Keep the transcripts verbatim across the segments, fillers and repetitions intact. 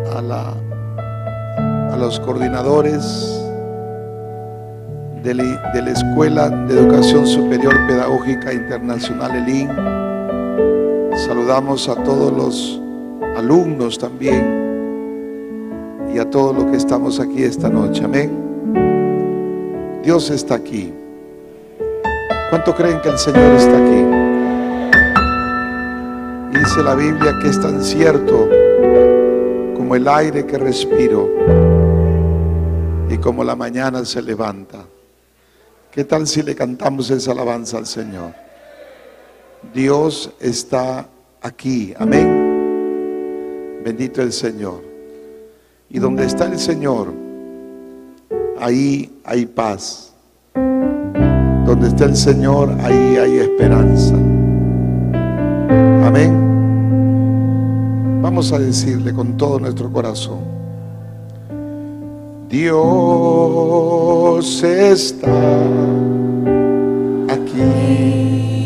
a, la, a los coordinadores de la, de la Escuela de Educación Superior Pedagógica Internacional E L I N. Saludamos a todos los alumnos también y a todos los que estamos aquí esta noche. Amén. Dios está aquí. ¿Cuánto creen que el Señor está aquí? Dice la Biblia que es tan cierto como el aire que respiro y como la mañana se levanta. ¿Qué tal si le cantamos esa alabanza al Señor? Dios está aquí. Amén. Bendito el Señor. Y donde está el Señor, ahí hay paz. Donde está el Señor, ahí hay esperanza. Amén. Vamos a decirle con todo nuestro corazón: Dios está aquí,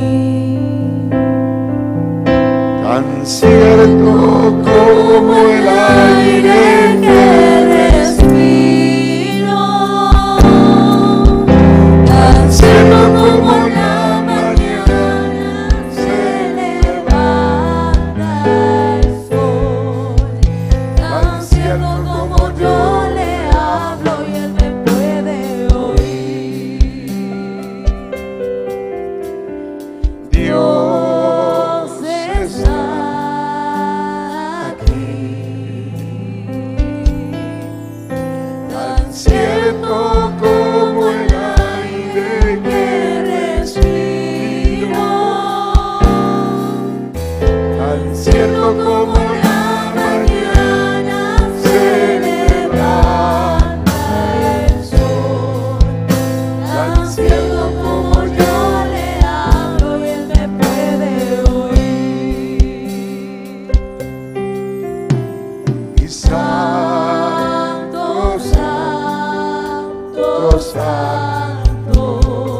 tan cierto como el aire que respiro, tan cierto como la mañana se levanta el sol, tan cierto como yo le hablo y él me puede oír. Dios está cierto como el aire que respiro, tan cierto como la mañana se levanta el sol, tan cierto como yo le hablo y él me puede oír. Y santo, santo, santo,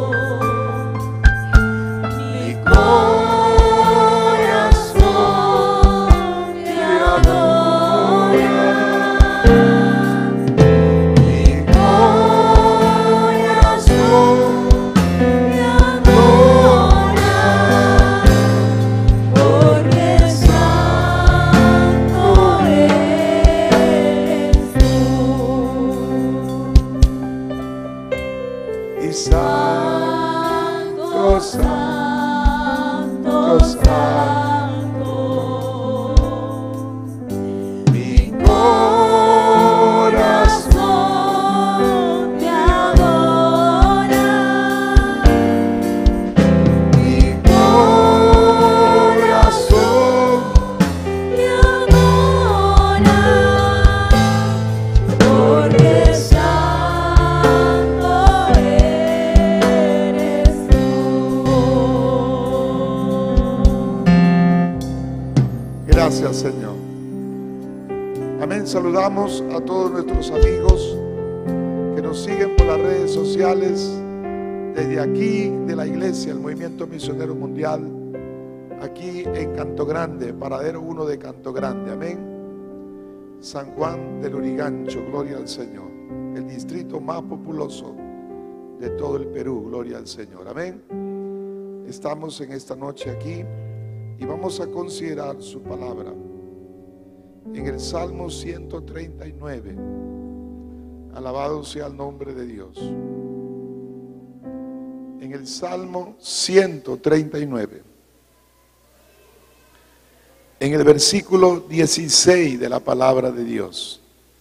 mi corazón te adora, mi corazón te adora, porque santo eres tú. Y santo, santo, santo, mi corazón te adora, mi corazón te adora, porque santo eres tú. Gracias, Señor. Amén. Saludamos a todos nuestros amigos que nos siguen por las redes sociales desde aquí de la iglesia, el Movimiento Misionero Mundial, aquí en Canto Grande, paradero uno de Canto Grande. Amén. San Juan del Urigancho, gloria al Señor, el distrito más populoso de todo el Perú, gloria al Señor. Amén. Estamos en esta noche aquí y vamos a considerar su palabra en el Salmo ciento treinta y nueve. Alabado sea el nombre de Dios. En el Salmo ciento treinta y nueve, en el versículo dieciséis de la palabra de Dios.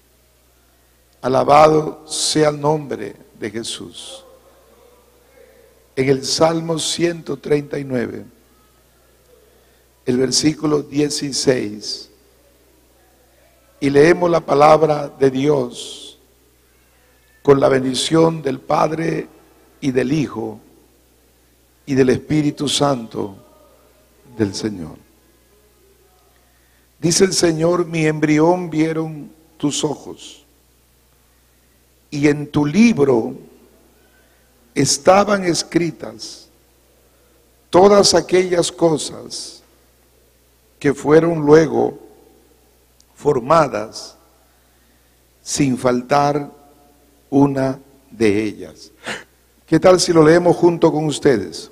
Alabado sea el nombre de Jesús. En el Salmo ciento treinta y nueve, el versículo dieciséis, y leemos la palabra de Dios con la bendición del Padre y del Hijo y del Espíritu Santo del Señor. Dice el Señor: mi embrión vieron tus ojos, y en tu libro estaban escritas todas aquellas cosas que fueron luego formadas sin faltar una de ellas. ¿Qué tal si lo leemos junto con ustedes?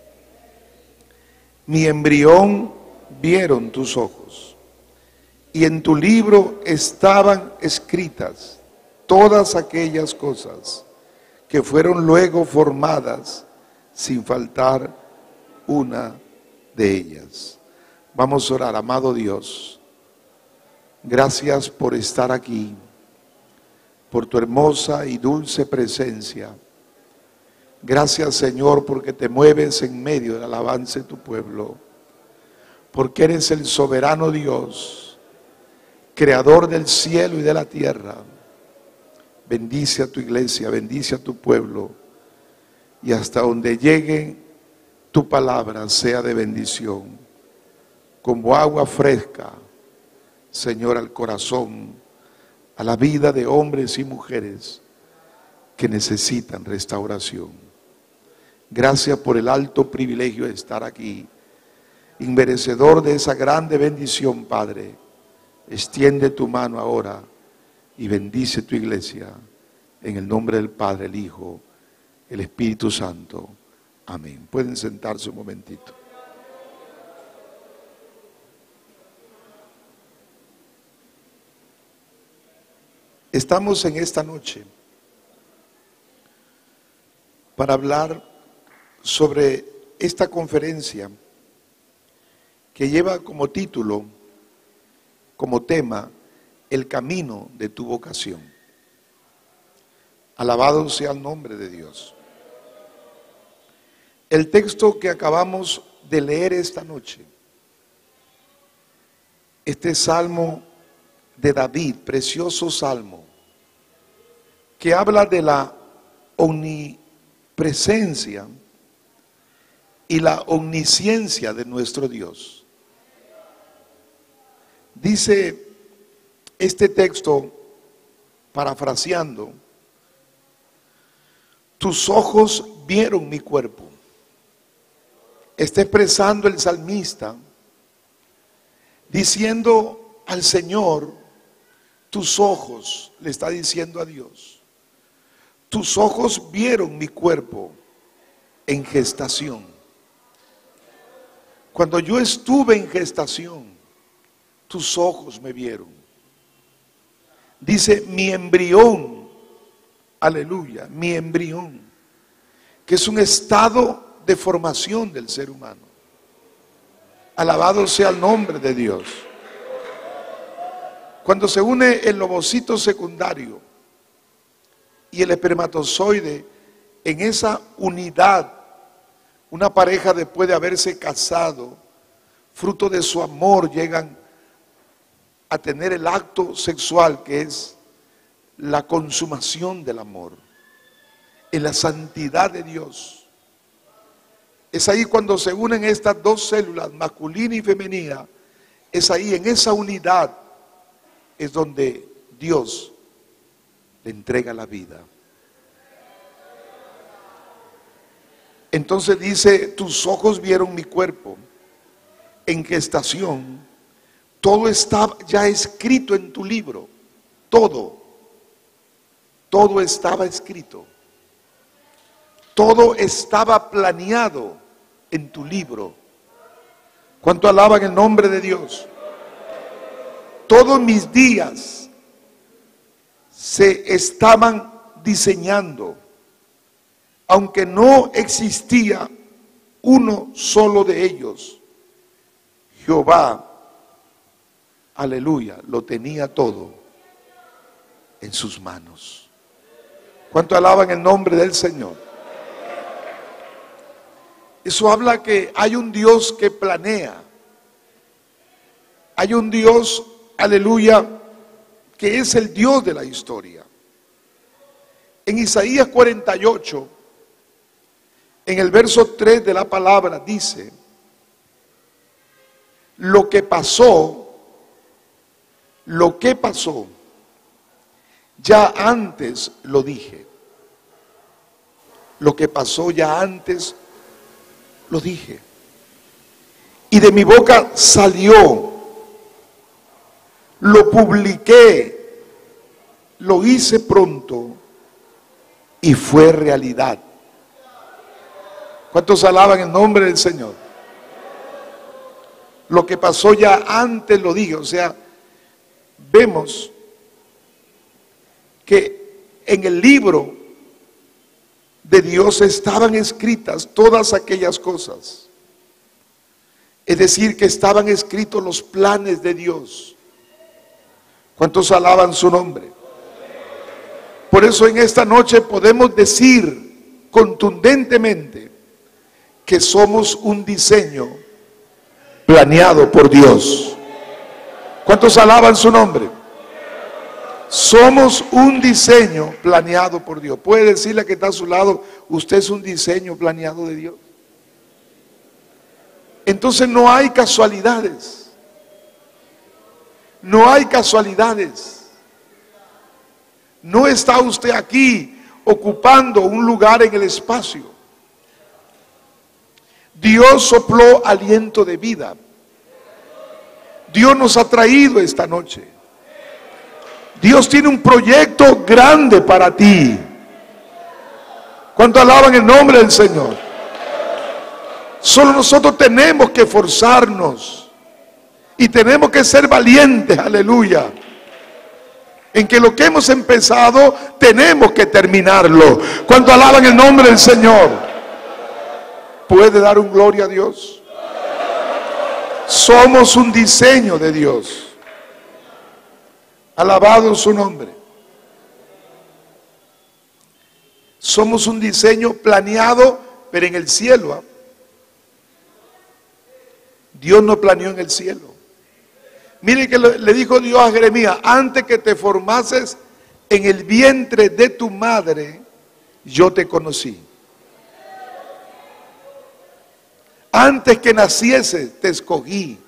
Mi embrión vieron tus ojos, y en tu libro estaban escritas todas aquellas cosas que fueron luego formadas, sin faltar una de ellas. Vamos a orar. Amado Dios, gracias por estar aquí, por tu hermosa y dulce presencia. Gracias, Señor, porque te mueves en medio de la alabanza de tu pueblo, porque eres el soberano Dios, creador del cielo y de la tierra. Bendice a tu iglesia, bendice a tu pueblo, y hasta donde llegue tu palabra sea de bendición, como agua fresca, Señor, al corazón, a la vida de hombres y mujeres que necesitan restauración. Gracias por el alto privilegio de estar aquí, inmerecedor de esa grande bendición, Padre. Extiende tu mano ahora y bendice tu iglesia, en el nombre del Padre, el Hijo, el Espíritu Santo. Amén. Pueden sentarse un momentito. Estamos en esta noche para hablar sobre esta conferencia que lleva como título, como tema, el camino de tu vocación. Alabado sea el nombre de Dios. El texto que acabamos de leer esta noche, este salmo de David, precioso salmo, que habla de la omnipresencia y la omnisciencia de nuestro Dios. Dice este texto, parafraseando: tus ojos vieron mi cuerpo. Está expresando el salmista, diciendo al Señor, tus ojos, le está diciendo a Dios, tus ojos vieron mi cuerpo en gestación. Cuando yo estuve en gestación, tus ojos me vieron. Dice mi embrión, aleluya, mi embrión, que es un estado de formación del ser humano. Alabado sea el nombre de Dios. Cuando se une el ovocito secundario y el espermatozoide, en esa unidad, una pareja después de haberse casado, fruto de su amor, llegan a tener el acto sexual, que es la consumación del amor, en la santidad de Dios. Es ahí cuando se unen estas dos células, masculina y femenina, es ahí, en esa unidad, es donde Dios le entrega la vida. Entonces dice, tus ojos vieron mi cuerpo en gestación, todo estaba ya escrito en tu libro, todo, todo estaba escrito, todo estaba planeado en tu libro. ¿Cuánto alaban el nombre de Dios? Todos mis días se estaban diseñando, aunque no existía uno solo de ellos. Jehová, aleluya, lo tenía todo en sus manos. ¿Cuánto alaban el nombre del Señor? Eso habla que hay un Dios que planea. Hay un Dios, aleluya, que es el Dios de la historia. En Isaías cuarenta y ocho, en el verso tres de la palabra dice, lo que pasó, lo que pasó, ya antes lo dije. Lo que pasó ya antes lo dije. Y de mi boca salió, lo publiqué lo hice pronto y fue realidad. ¿Cuántos alaban el nombre del Señor? Lo que pasó ya antes lo dije. O sea, vemos que en el libro de Dios estaban escritas todas aquellas cosas. Es decir, que estaban escritos los planes de Dios. ¿Cuántos alaban su nombre? Por eso en esta noche podemos decir contundentemente que somos un diseño planeado por Dios. ¿Cuántos alaban su nombre? Somos un diseño planeado por Dios. Puede decirle que está a su lado, usted es un diseño planeado de Dios. Entonces no hay casualidades. No hay casualidades. No está usted aquí ocupando un lugar en el espacio. Dios sopló aliento de vida. Dios nos ha traído esta noche. Dios tiene un proyecto grande para ti. ¿Cuánto alaban el nombre del Señor? Solo nosotros tenemos que esforzarnos y tenemos que ser valientes, aleluya, en que lo que hemos empezado tenemos que terminarlo. ¿Cuánto alaban el nombre del Señor? ¿Puede dar un gloria a Dios? Somos un diseño de Dios. Alabado su nombre. Somos un diseño planeado, pero en el cielo. ¿eh? Dios no planeó en el cielo. Miren que le dijo Dios a Jeremías: antes que te formases en el vientre de tu madre, yo te conocí. Antes que nacieses, te escogí.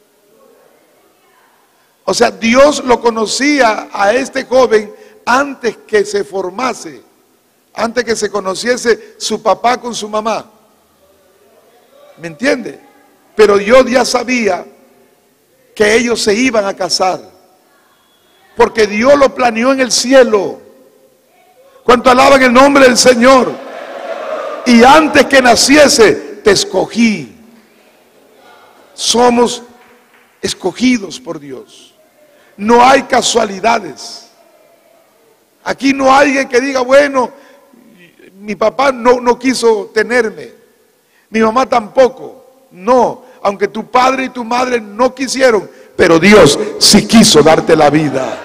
O sea, Dios lo conocía a este joven antes que se formase, antes que se conociese su papá con su mamá. ¿Me entiende? Pero Dios ya sabía que ellos se iban a casar, porque Dios lo planeó en el cielo. ¿Cuánto alaban el nombre del Señor? Y antes que naciese, te escogí. Somos escogidos por Dios. No hay casualidades. Aquí no hay alguien que diga, bueno, mi papá no, no quiso tenerme, mi mamá tampoco. No, aunque tu padre y tu madre no quisieron, pero Dios sí quiso darte la vida,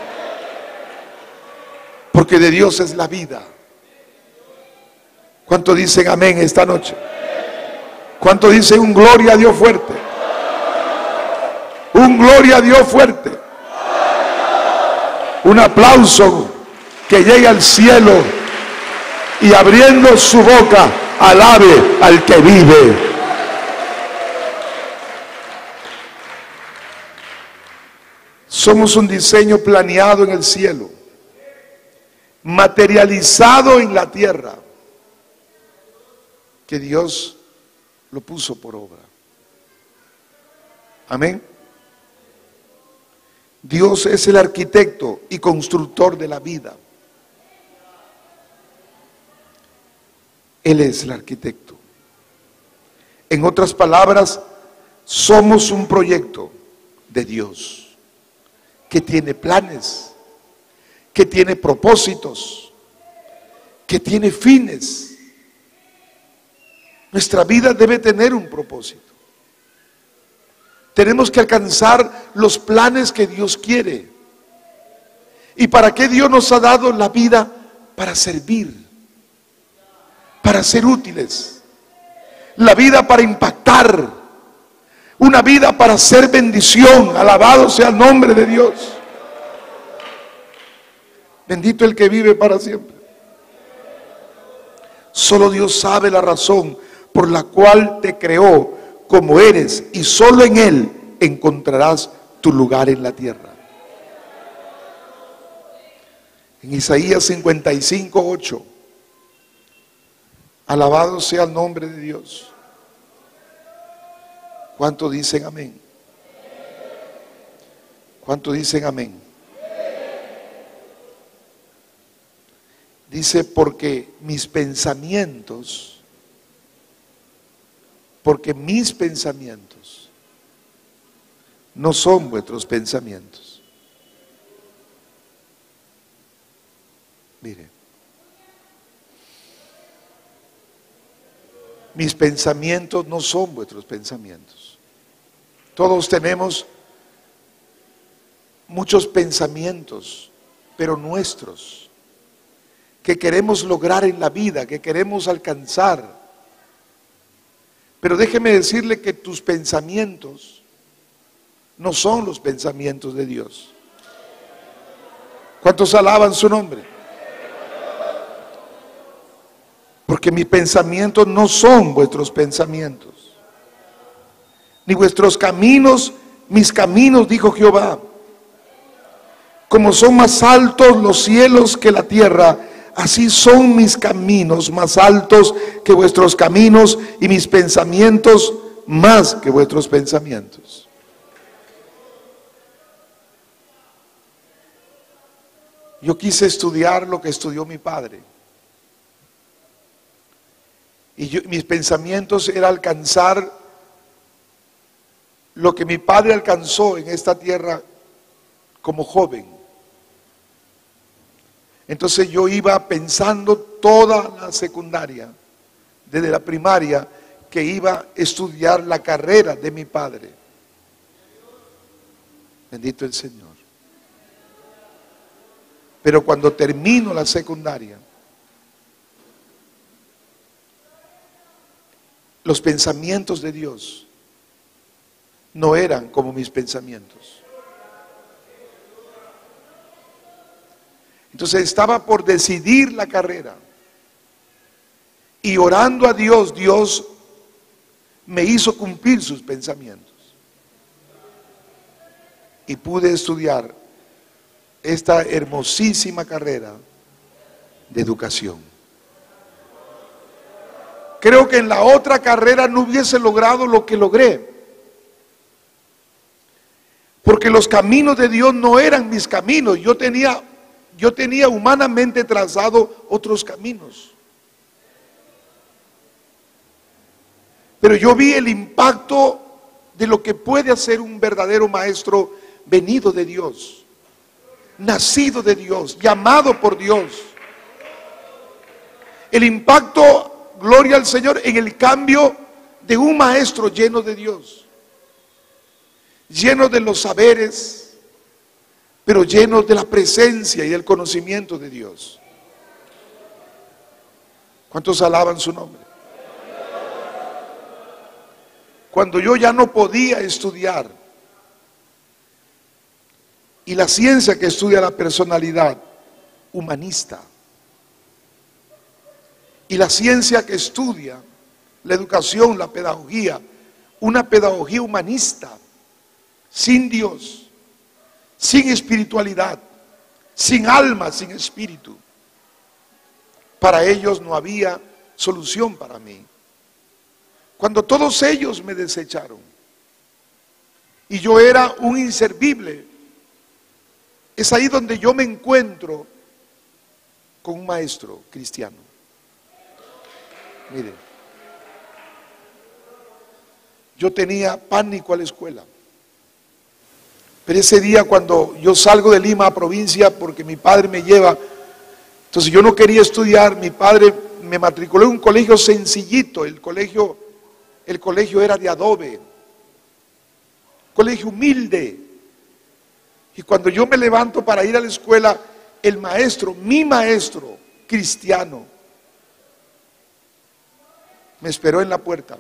porque de Dios es la vida. ¿Cuánto dicen amén esta noche? ¿Cuánto dicen un gloria a Dios fuerte? Un gloria a Dios fuerte. Un aplauso que llegue al cielo y abriendo su boca alabe al que vive. Somos un diseño planeado en el cielo, materializado en la tierra, que Dios lo puso por obra. Amén. Dios es el arquitecto y constructor de la vida. Él es el arquitecto. En otras palabras, somos un proyecto de Dios que tiene planes, que tiene propósitos, que tiene fines. Nuestra vida debe tener un propósito. Tenemos que alcanzar los planes que Dios quiere. ¿Y para qué Dios nos ha dado la vida? Para servir, para ser útiles. La vida para impactar, una vida para ser bendición. Alabado sea el nombre de Dios. Bendito el que vive para siempre. Solo Dios sabe la razón por la cual te creó como eres, y solo en Él encontrarás tu lugar en la tierra. En Isaías cincuenta y cinco, ocho. Alabado sea el nombre de Dios. ¿Cuánto dicen amén? ¿Cuánto dicen amén? Dice, porque mis pensamientos, porque mis pensamientos no son vuestros pensamientos. Mire, mis pensamientos no son vuestros pensamientos. Todos tenemos muchos pensamientos, pero nuestros, que queremos lograr en la vida, que queremos alcanzar. Pero déjeme decirle que tus pensamientos no son los pensamientos de Dios. ¿Cuántos alaban su nombre? Porque mis pensamientos no son vuestros pensamientos, ni vuestros caminos, mis caminos, dijo Jehová. Como son más altos los cielos que la tierra, así son mis caminos más altos que vuestros caminos, y mis pensamientos más que vuestros pensamientos. Yo quise estudiar lo que estudió mi padre. Y yo, mis pensamientos era alcanzar lo que mi padre alcanzó en esta tierra como joven. Entonces yo iba pensando toda la secundaria, desde la primaria, que iba a estudiar la carrera de mi padre. Bendito el Señor. Pero cuando termino la secundaria, los pensamientos de Dios no eran como mis pensamientos. Entonces estaba por decidir la carrera, y orando a Dios, Dios me hizo cumplir sus pensamientos, y pude estudiar esta hermosísima carrera de educación. Creo que en la otra carrera no hubiese logrado lo que logré, porque los caminos de Dios no eran mis caminos. Yo tenía, yo tenía humanamente trazado otros caminos, pero yo vi el impacto de lo que puede hacer un verdadero maestro venido de Dios, nacido de Dios, llamado por Dios. El impacto, gloria al Señor, en el cambio de un maestro lleno de Dios, lleno de los saberes, pero lleno de la presencia y del conocimiento de Dios. ¿Cuántos alaban su nombre? Cuando yo ya no podía estudiar, y la ciencia que estudia la personalidad humanista, y la ciencia que estudia la educación, la pedagogía, una pedagogía humanista, sin Dios, sin espiritualidad, sin alma, sin espíritu, para ellos no había solución para mí. Cuando todos ellos me desecharon y yo era un inservible, es ahí donde yo me encuentro con un maestro cristiano. Mire, yo tenía pánico a la escuela, pero ese día cuando yo salgo de Lima a provincia, porque mi padre me lleva, entonces yo no quería estudiar, mi padre me matriculó en un colegio sencillito, el colegio, el colegio era de adobe, colegio humilde, y cuando yo me levanto para ir a la escuela, el maestro, mi maestro cristiano, me esperó en la puerta,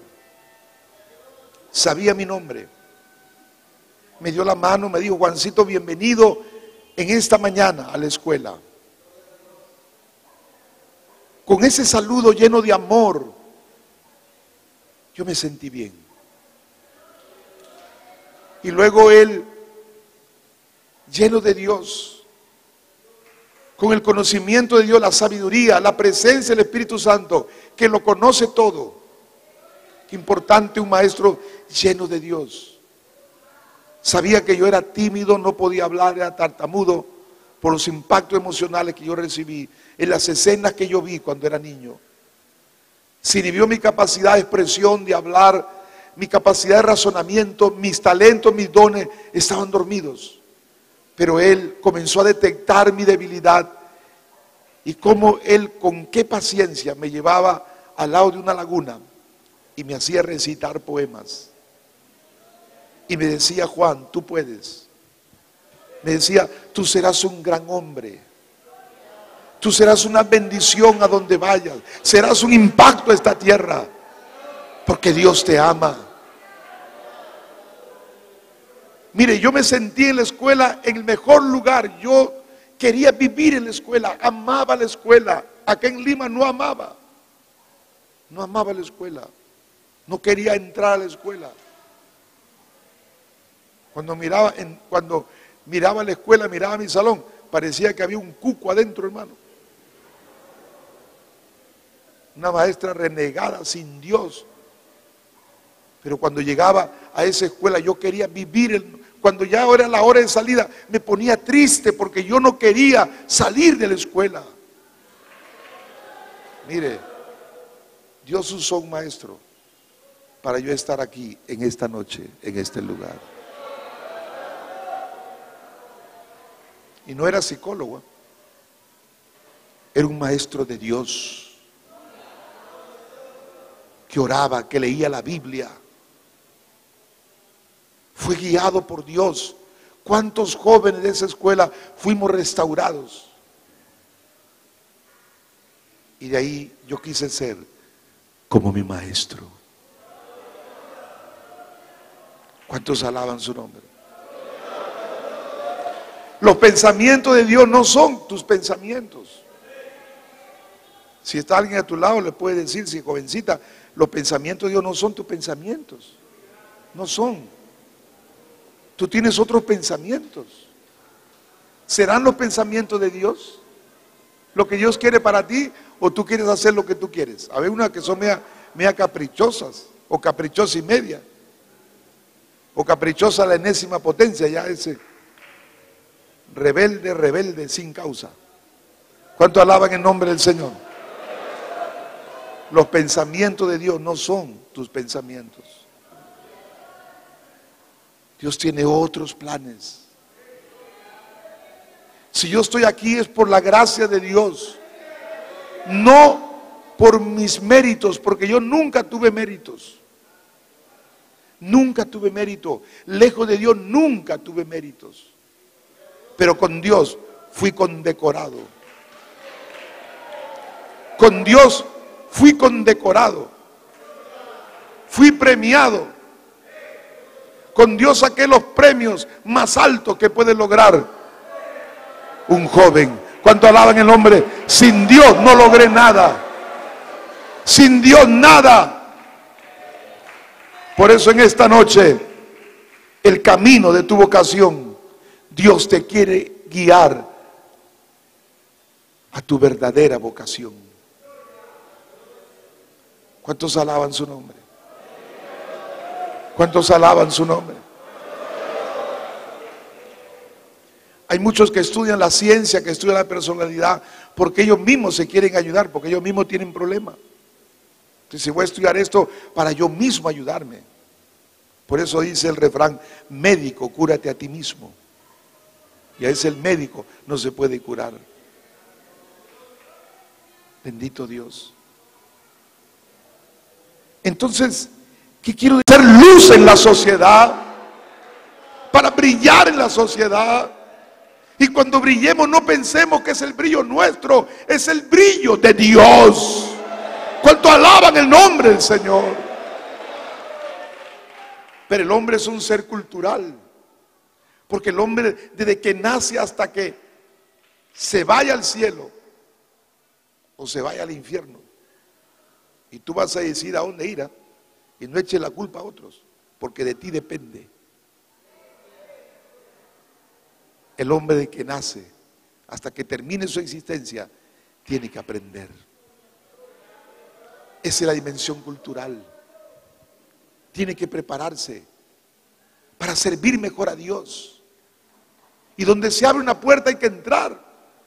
sabía mi nombre, me dio la mano, me dijo: Juancito, bienvenido en esta mañana a la escuela. Con ese saludo lleno de amor, yo me sentí bien. Y luego él, lleno de Dios, con el conocimiento de Dios, la sabiduría, la presencia del Espíritu Santo, que lo conoce todo. Qué importante un maestro lleno de Dios. Sabía que yo era tímido, no podía hablar, era tartamudo, por los impactos emocionales que yo recibí en las escenas que yo vi cuando era niño. Se inhibió mi capacidad de expresión, de hablar, mi capacidad de razonamiento, mis talentos, mis dones estaban dormidos. Pero Él comenzó a detectar mi debilidad y cómo Él, con qué paciencia me llevaba al lado de una laguna y me hacía recitar poemas. Y me decía: Juan, tú puedes. Me decía: tú serás un gran hombre. Tú serás una bendición a donde vayas. Serás un impacto a esta tierra. Porque Dios te ama. Mire, yo me sentí en la escuela en el mejor lugar. Yo quería vivir en la escuela. Amaba la escuela. Acá en Lima no amaba. No amaba la escuela. No quería entrar a la escuela. Cuando miraba, en, cuando miraba la escuela, miraba mi salón, parecía que había un cuco adentro, hermano. Una maestra renegada, sin Dios. Pero cuando llegaba a esa escuela, yo quería vivir. El, cuando ya era la hora de salida, me ponía triste porque yo no quería salir de la escuela. Mire, Dios usó un maestro para yo estar aquí en esta noche, en este lugar. Y no era psicólogo, era un maestro de Dios, que oraba, que leía la Biblia. Fue guiado por Dios. ¿Cuántos jóvenes de esa escuela fuimos restaurados? Y de ahí yo quise ser como mi maestro. ¿Cuántos alaban su nombre? Los pensamientos de Dios no son tus pensamientos. Si está alguien a tu lado, le puede decir: si jovencita, los pensamientos de Dios no son tus pensamientos. No son. Tú tienes otros pensamientos. ¿Serán los pensamientos de Dios lo que Dios quiere para ti, o tú quieres hacer lo que tú quieres? A ver, unas que son media, media caprichosas, o caprichosa y media, o caprichosa la enésima potencia, ya ese rebelde, rebelde sin causa. ¿Cuánto alaban el nombre del Señor? Los pensamientos de Dios no son tus pensamientos. Dios tiene otros planes. Si yo estoy aquí es por la gracia de Dios, no por mis méritos, porque yo nunca tuve méritos. Nunca tuve mérito. Lejos de Dios nunca tuve méritos. Pero con Dios fui condecorado. Con Dios fui condecorado. Fui premiado. Con Dios saqué los premios más altos que puede lograr un joven. ¿Cuánto alaban el nombre? Sin Dios no logré nada. Sin Dios nada. Por eso en esta noche, el camino de tu vocación, Dios te quiere guiar a tu verdadera vocación. ¿Cuántos alaban su nombre? ¿Cuántos alaban su nombre? Hay muchos que estudian la ciencia, que estudian la personalidad, porque ellos mismos se quieren ayudar, porque ellos mismos tienen problemas. Entonces, si voy a estudiar esto para yo mismo ayudarme. Por eso dice el refrán: médico, cúrate a ti mismo. Y a ese el médico no se puede curar. Bendito Dios. Entonces, ¿qué quiero decir? Ser luz en la sociedad, para brillar en la sociedad. Y cuando brillemos, no pensemos que es el brillo nuestro, es el brillo de Dios. ¿Cuánto alaban el nombre del Señor? Pero el hombre es un ser cultural, porque el hombre, desde que nace hasta que se vaya al cielo o se vaya al infierno, y tú vas a decir a dónde ir, y no eches la culpa a otros, porque de ti depende. El hombre de que nace hasta que termine su existencia tiene que aprender. Esa es la dimensión cultural. Tiene que prepararse para servir mejor a Dios. Y donde se abre una puerta hay que entrar.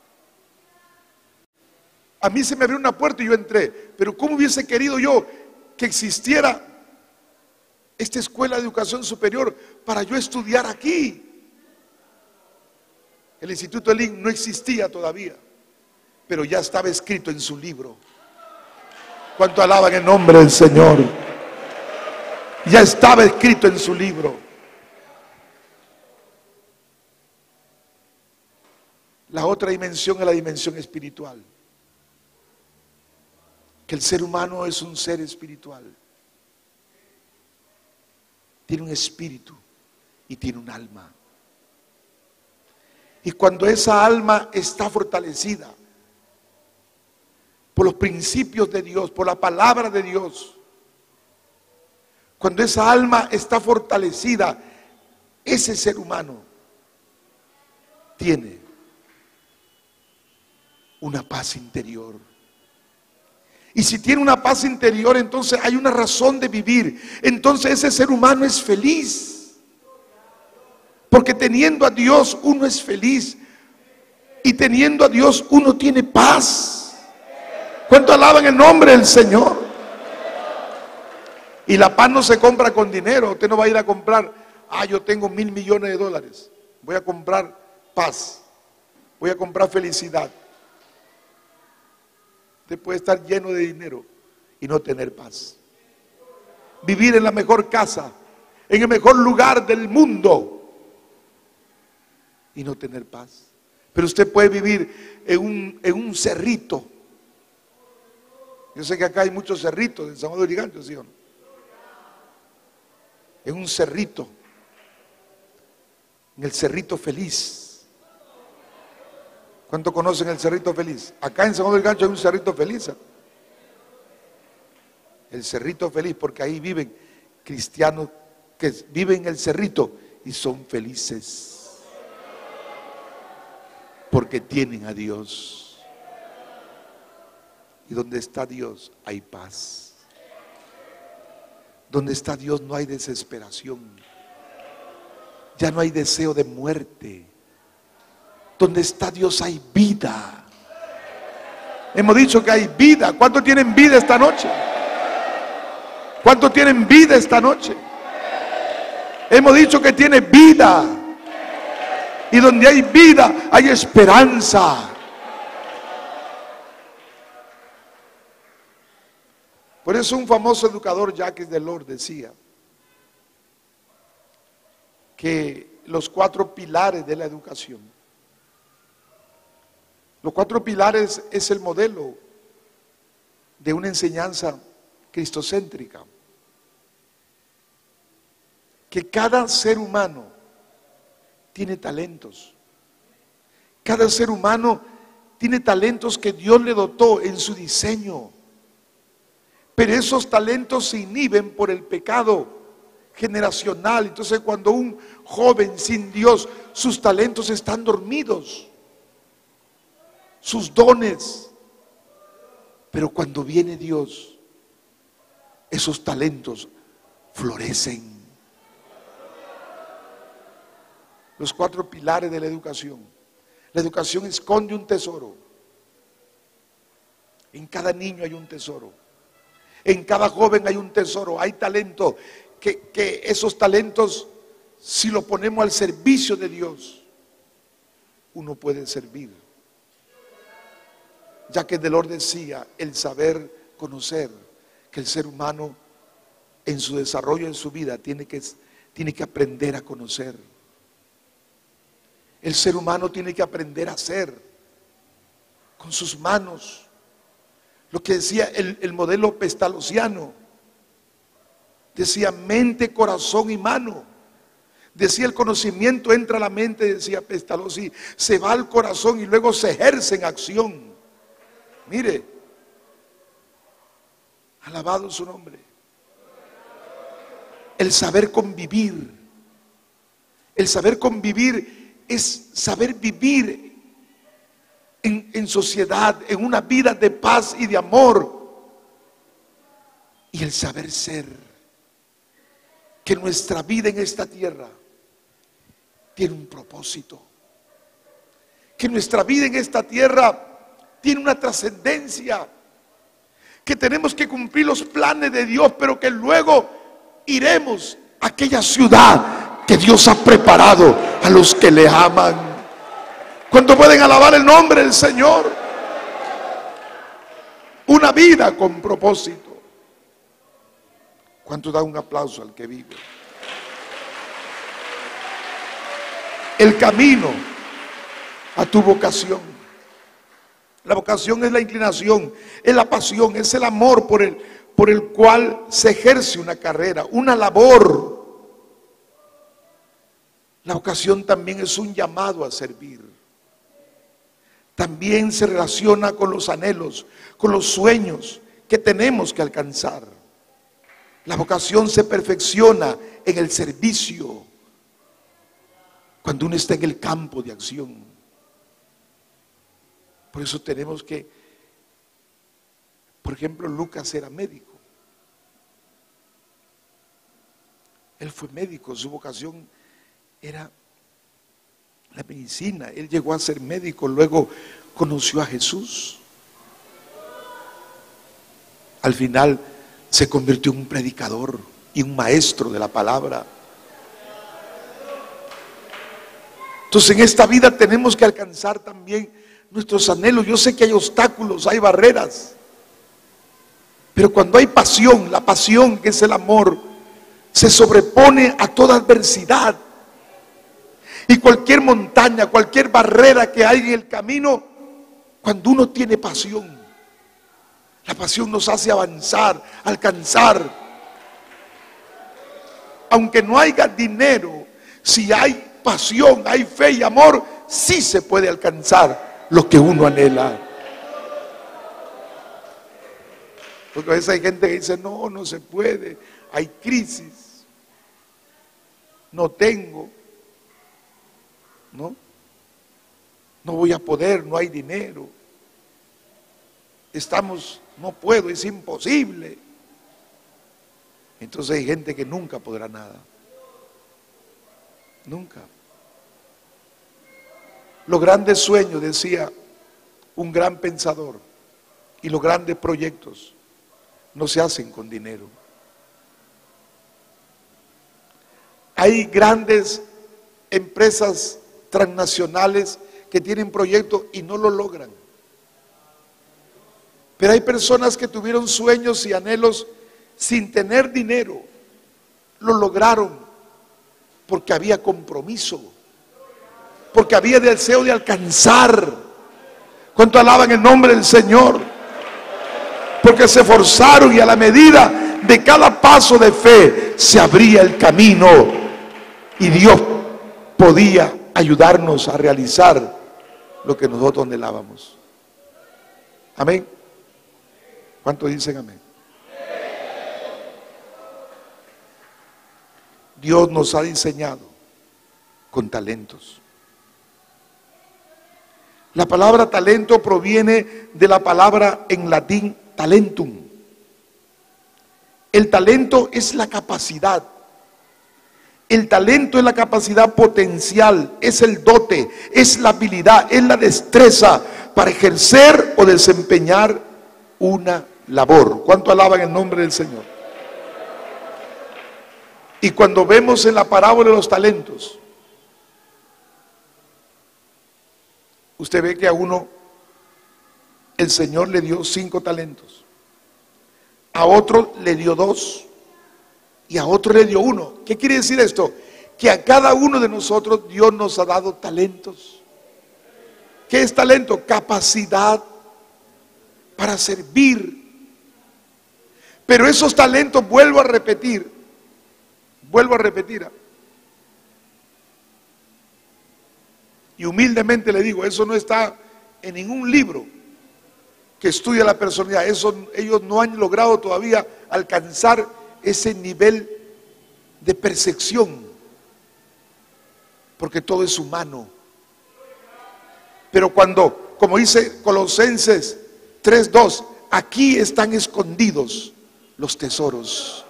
A mí se me abrió una puerta y yo entré. Pero ¿cómo hubiese querido yo que existiera esta escuela de educación superior para yo estudiar aquí? El Instituto Elín no existía todavía, pero ya estaba escrito en su libro. ¿Cuánto alaban el nombre del Señor? Ya estaba escrito en su libro. La otra dimensión es la dimensión espiritual. Que el ser humano es un ser espiritual. Tiene un espíritu y tiene un alma. Y cuando esa alma está fortalecida por los principios de Dios, por la palabra de Dios, cuando esa alma está fortalecida, ese ser humano tiene una paz interior. Y si tiene una paz interior, entonces hay una razón de vivir. Entonces ese ser humano es feliz. Porque teniendo a Dios uno es feliz. Y teniendo a Dios uno tiene paz. ¿Cuánto alaban el nombre del Señor? Y la paz no se compra con dinero. Usted no va a ir a comprar, ah, yo tengo mil millones de dólares, voy a comprar paz, voy a comprar felicidad. Usted puede estar lleno de dinero y no tener paz. Vivir en la mejor casa, en el mejor lugar del mundo, y no tener paz. Pero usted puede vivir en un, en un cerrito. Yo sé que acá hay muchos cerritos en San Juan de Lurigancho, ¿sí o no? En un cerrito, en el Cerrito Feliz. ¿Cuánto conocen el Cerrito Feliz? Acá en San Juan del Gancho hay un Cerrito Feliz. El Cerrito Feliz, porque ahí viven cristianos que viven en el cerrito y son felices. Porque tienen a Dios. Y donde está Dios hay paz. Donde está Dios no hay desesperación. Ya no hay deseo de muerte. Donde está Dios hay vida. Hemos dicho que hay vida. ¿Cuántos tienen vida esta noche? ¿Cuántos tienen vida esta noche? Hemos dicho que tiene vida. Y donde hay vida hay esperanza. Por eso un famoso educador, Jacques Delors, decía que los cuatro pilares de la educación, los cuatro pilares es el modelo de una enseñanza cristocéntrica. Que cada ser humano tiene talentos. Cada ser humano tiene talentos que Dios le dotó en su diseño. Pero esos talentos se inhiben por el pecado generacional. Entonces cuando un joven sin Dios, sus talentos están dormidos, sus dones. Pero cuando viene Dios, esos talentos florecen. Los cuatro pilares de la educación. La educación esconde un tesoro. En cada niño hay un tesoro. En cada joven hay un tesoro, hay talento. Que, que esos talentos, si lo ponemos al servicio de Dios, uno puede servir. Ya que Delors decía, el saber conocer, que el ser humano en su desarrollo, en su vida, tiene que, tiene que aprender a conocer. El ser humano tiene que aprender a hacer con sus manos. Lo que decía el, el modelo pestalozziano. Decía mente, corazón y mano. Decía el conocimiento entra a la mente, decía Pestalozzi, se va al corazón y luego se ejerce en acción. Mire, alabado su nombre. El saber convivir. El saber convivir es saber vivir en, en sociedad, en una vida de paz y de amor. Y el saber ser, que nuestra vida en esta tierra tiene un propósito. que nuestra vida en esta tierra tiene una trascendencia, que tenemos que cumplir los planes de Dios, pero que luego iremos a aquella ciudad que Dios ha preparado a los que le aman. ¿Cuánto pueden alabar el nombre del Señor? Una vida con propósito. ¿Cuánto da un aplauso al que vive? El camino a tu vocación. La vocación es la inclinación, es la pasión, es el amor por el, por el cual se ejerce una carrera, una labor. La vocación también es un llamado a servir. También se relaciona con los anhelos, con los sueños que tenemos que alcanzar. La vocación se perfecciona en el servicio, cuando uno está en el campo de acción. Por eso tenemos que, por ejemplo, Lucas era médico. Él fue médico, su vocación era la medicina. Él llegó a ser médico, luego conoció a Jesús. Al final se convirtió en un predicador y un maestro de la palabra. Entonces en esta vida tenemos que alcanzar también nuestros anhelos. Yo sé que hay obstáculos, hay barreras, pero cuando hay pasión, la pasión que es el amor, se sobrepone a toda adversidad. Y cualquier montaña, cualquier barrera que hay en el camino, cuando uno tiene pasión, la pasión nos hace avanzar, alcanzar. Aunque no haya dinero, si hay pasión, hay fe y amor, sí se puede alcanzar lo que uno anhela. Porque a veces hay gente que dice, no, no se puede, hay crisis, no tengo, no, no voy a poder, no hay dinero, estamos, no puedo, es imposible. Entonces hay gente que nunca podrá nada, nunca. Los grandes sueños, decía un gran pensador, y los grandes proyectos no se hacen con dinero. Hay grandes empresas transnacionales que tienen proyectos y no lo logran. Pero hay personas que tuvieron sueños y anhelos sin tener dinero. Lo lograron porque había compromiso, porque había deseo de alcanzar. ¿Cuánto alaban el nombre del Señor? Porque se esforzaron y a la medida de cada paso de fe se abría el camino y Dios podía ayudarnos a realizar lo que nosotros anhelábamos. Amén. ¿Cuántos dicen amén? Dios nos ha diseñado con talentos. La palabra talento proviene de la palabra en latín talentum. El talento es la capacidad. El talento es la capacidad potencial, es el dote, es la habilidad, es la destreza para ejercer o desempeñar una labor. ¿Cuánto alaban el nombre del Señor? Y cuando vemos en la parábola de los talentos, usted ve que a uno el Señor le dio cinco talentos, a otro le dio dos y a otro le dio uno. ¿Qué quiere decir esto? Que a cada uno de nosotros Dios nos ha dado talentos. ¿Qué es talento? Capacidad para servir. Pero esos talentos, vuelvo a repetir, vuelvo a repetir, y humildemente le digo, eso no está en ningún libro que estudia la personalidad. Eso, ellos no han logrado todavía alcanzar ese nivel de percepción, porque todo es humano. Pero cuando, como dice Colosenses tres dos, aquí están escondidos los tesoros,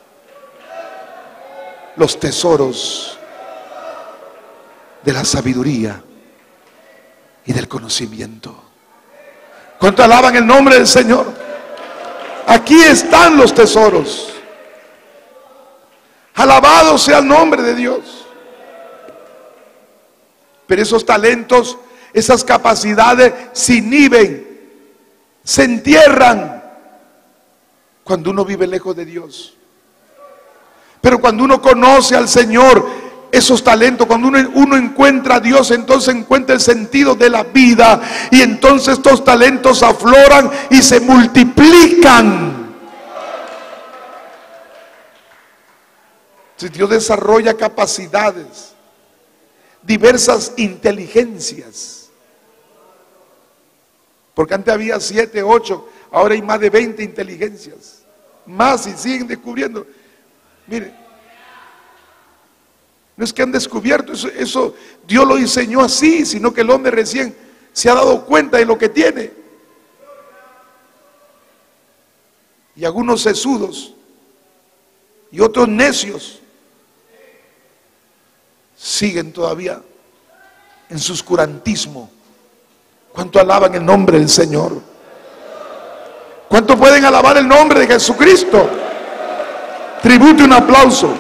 los tesoros de la sabiduría. y del conocimiento. ¿Cuánto alaban el nombre del Señor? Aquí están los tesoros. Alabado sea el nombre de Dios. Pero esos talentos, esas capacidades se inhiben, se entierran cuando uno vive lejos de Dios. Pero cuando uno conoce al Señor, esos talentos, cuando uno, uno encuentra a Dios, entonces encuentra el sentido de la vida, y entonces estos talentos afloran y se multiplican. Si Dios desarrolla capacidades, diversas inteligencias, porque antes había siete, ocho, ahora hay más de veinte inteligencias, más, y siguen descubriendo. Miren, no es que han descubierto eso, eso Dios lo diseñó así, sino que el hombre recién se ha dado cuenta de lo que tiene. Y algunos sesudos y otros necios siguen todavía en su oscurantismo. ¿Cuánto alaban el nombre del Señor? ¿Cuánto pueden alabar el nombre de Jesucristo? Tribute un aplauso.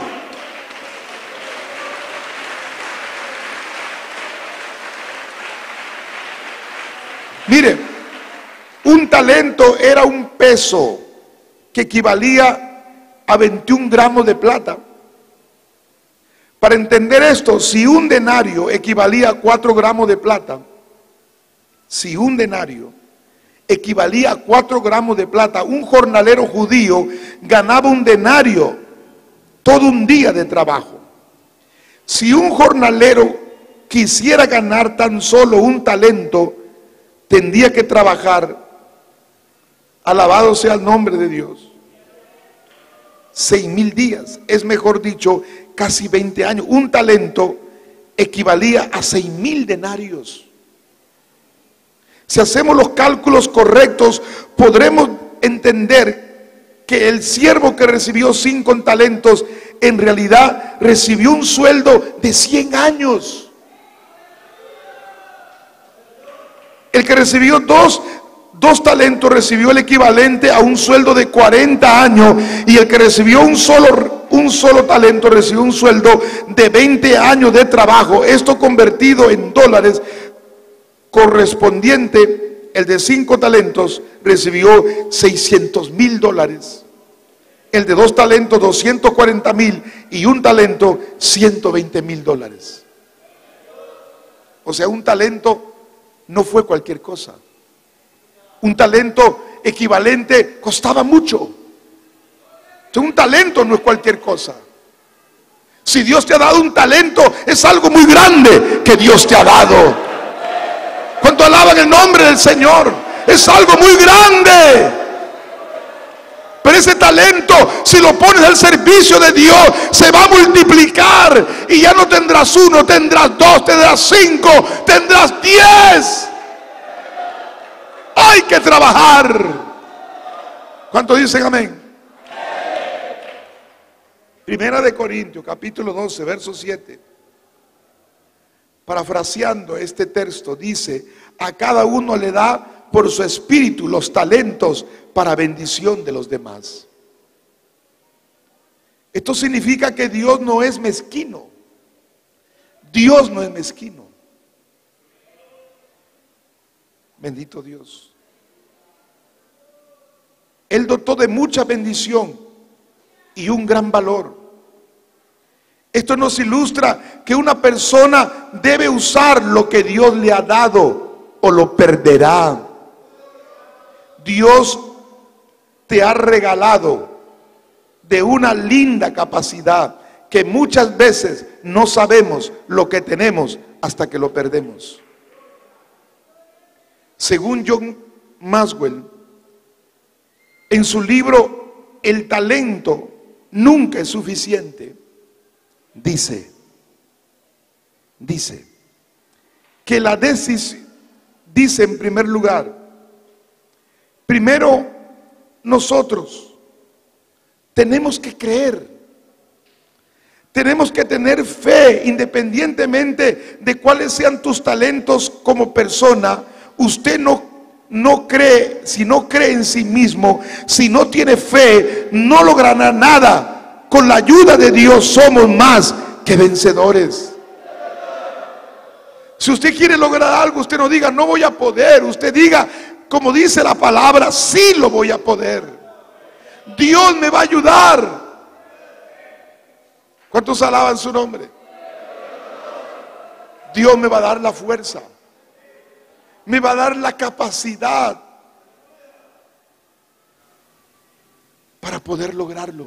Mire, un talento era un peso que equivalía a veintiún gramos de plata. Para entender esto, si un denario equivalía a cuatro gramos de plata, si un denario equivalía a cuatro gramos de plata, un jornalero judío ganaba un denario todo un día de trabajo. Si un jornalero quisiera ganar tan solo un talento, tendría que trabajar, alabado sea el nombre de Dios, seis mil días, es mejor dicho, casi veinte años. Un talento equivalía a seis mil denarios. Si hacemos los cálculos correctos, podremos entender que el siervo que recibió cinco talentos, en realidad recibió un sueldo de cien años. El que recibió dos, dos talentos recibió el equivalente a un sueldo de cuarenta años, y el que recibió un solo, un solo talento recibió un sueldo de veinte años de trabajo. Esto convertido en dólares correspondiente, el de cinco talentos recibió seiscientos mil dólares, el de dos talentos doscientos cuarenta mil, y un talento ciento veinte mil dólares. O sea, un talento no fue cualquier cosa. Un talento equivalente costaba mucho. Entonces, un talento no es cualquier cosa. Si Dios te ha dado un talento, es algo muy grande que Dios te ha dado. ¿Cuánto alaban el nombre del Señor? Es algo muy grande. Pero ese talento, si lo pones al servicio de Dios, se va a multiplicar. Y ya no tendrás uno, tendrás dos, tendrás cinco, tendrás diez. Hay que trabajar. ¿Cuántos dicen amén? Primera de Corintios, capítulo doce, verso siete. Parafraseando este texto, dice: a cada uno le da por su espíritu los talentos para bendición de los demás. Esto significa que Dios no es mezquino. Dios no es mezquino. Bendito Dios. Él dotó de mucha bendición y un gran valor. Esto nos ilustra que una persona debe usar lo que Dios le ha dado o lo perderá. Dios te ha regalado de una linda capacidad que muchas veces no sabemos lo que tenemos hasta que lo perdemos. Según John Maxwell, en su libro El talento nunca es suficiente, dice, dice que la decisión, dice en primer lugar, primero nosotros tenemos que creer, Tenemos que tener fe independientemente de cuáles sean tus talentos como persona. Usted no, no cree, si no cree en sí mismo, si no tiene fe, no logrará nada. Con la ayuda de Dios somos más que vencedores. Si usted quiere lograr algo, usted no diga no voy a poder. Usted diga, como dice la palabra, sí lo voy a poder. Dios me va a ayudar. ¿Cuántos alaban su nombre? Dios me va a dar la fuerza, me va a dar la capacidad para poder lograrlo.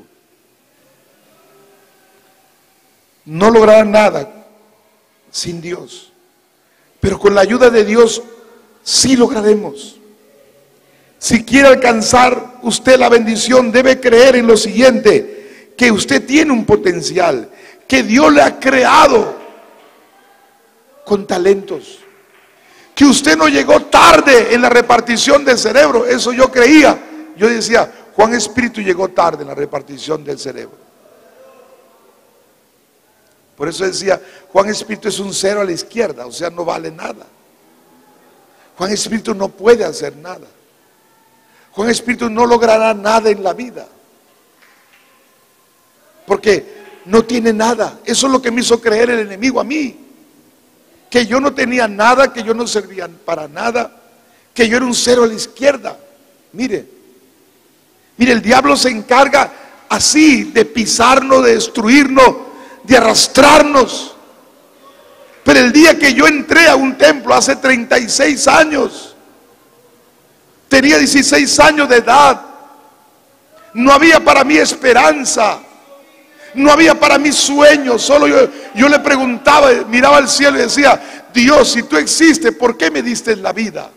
No logrará nada sin Dios, pero con la ayuda de Dios sí lograremos. Si quiere alcanzar usted la bendición, debe creer en lo siguiente: que usted tiene un potencial, que Dios le ha creado con talentos, que usted no llegó tarde en la repartición del cerebro. Eso yo creía. Yo decía, Juan Espíritu llegó tarde en la repartición del cerebro. Por eso decía, Juan Espíritu es un cero a la izquierda, o sea, no vale nada. Juan Espíritu no puede hacer nada. Juan Espíritu no logrará nada en la vida, porque no tiene nada. Eso es lo que me hizo creer el enemigo a mí, que yo no tenía nada, que yo no servía para nada, que yo era un cero a la izquierda. Mire, mire, el diablo se encarga así de pisarnos, de destruirnos, de arrastrarnos. Pero el día que yo entré a un templo hace treinta y seis años, tenía dieciséis años de edad, no había para mí esperanza, no había para mí sueños. Solo yo, yo le preguntaba, miraba al cielo y decía, Dios, si tú existes, ¿por qué me diste la vida?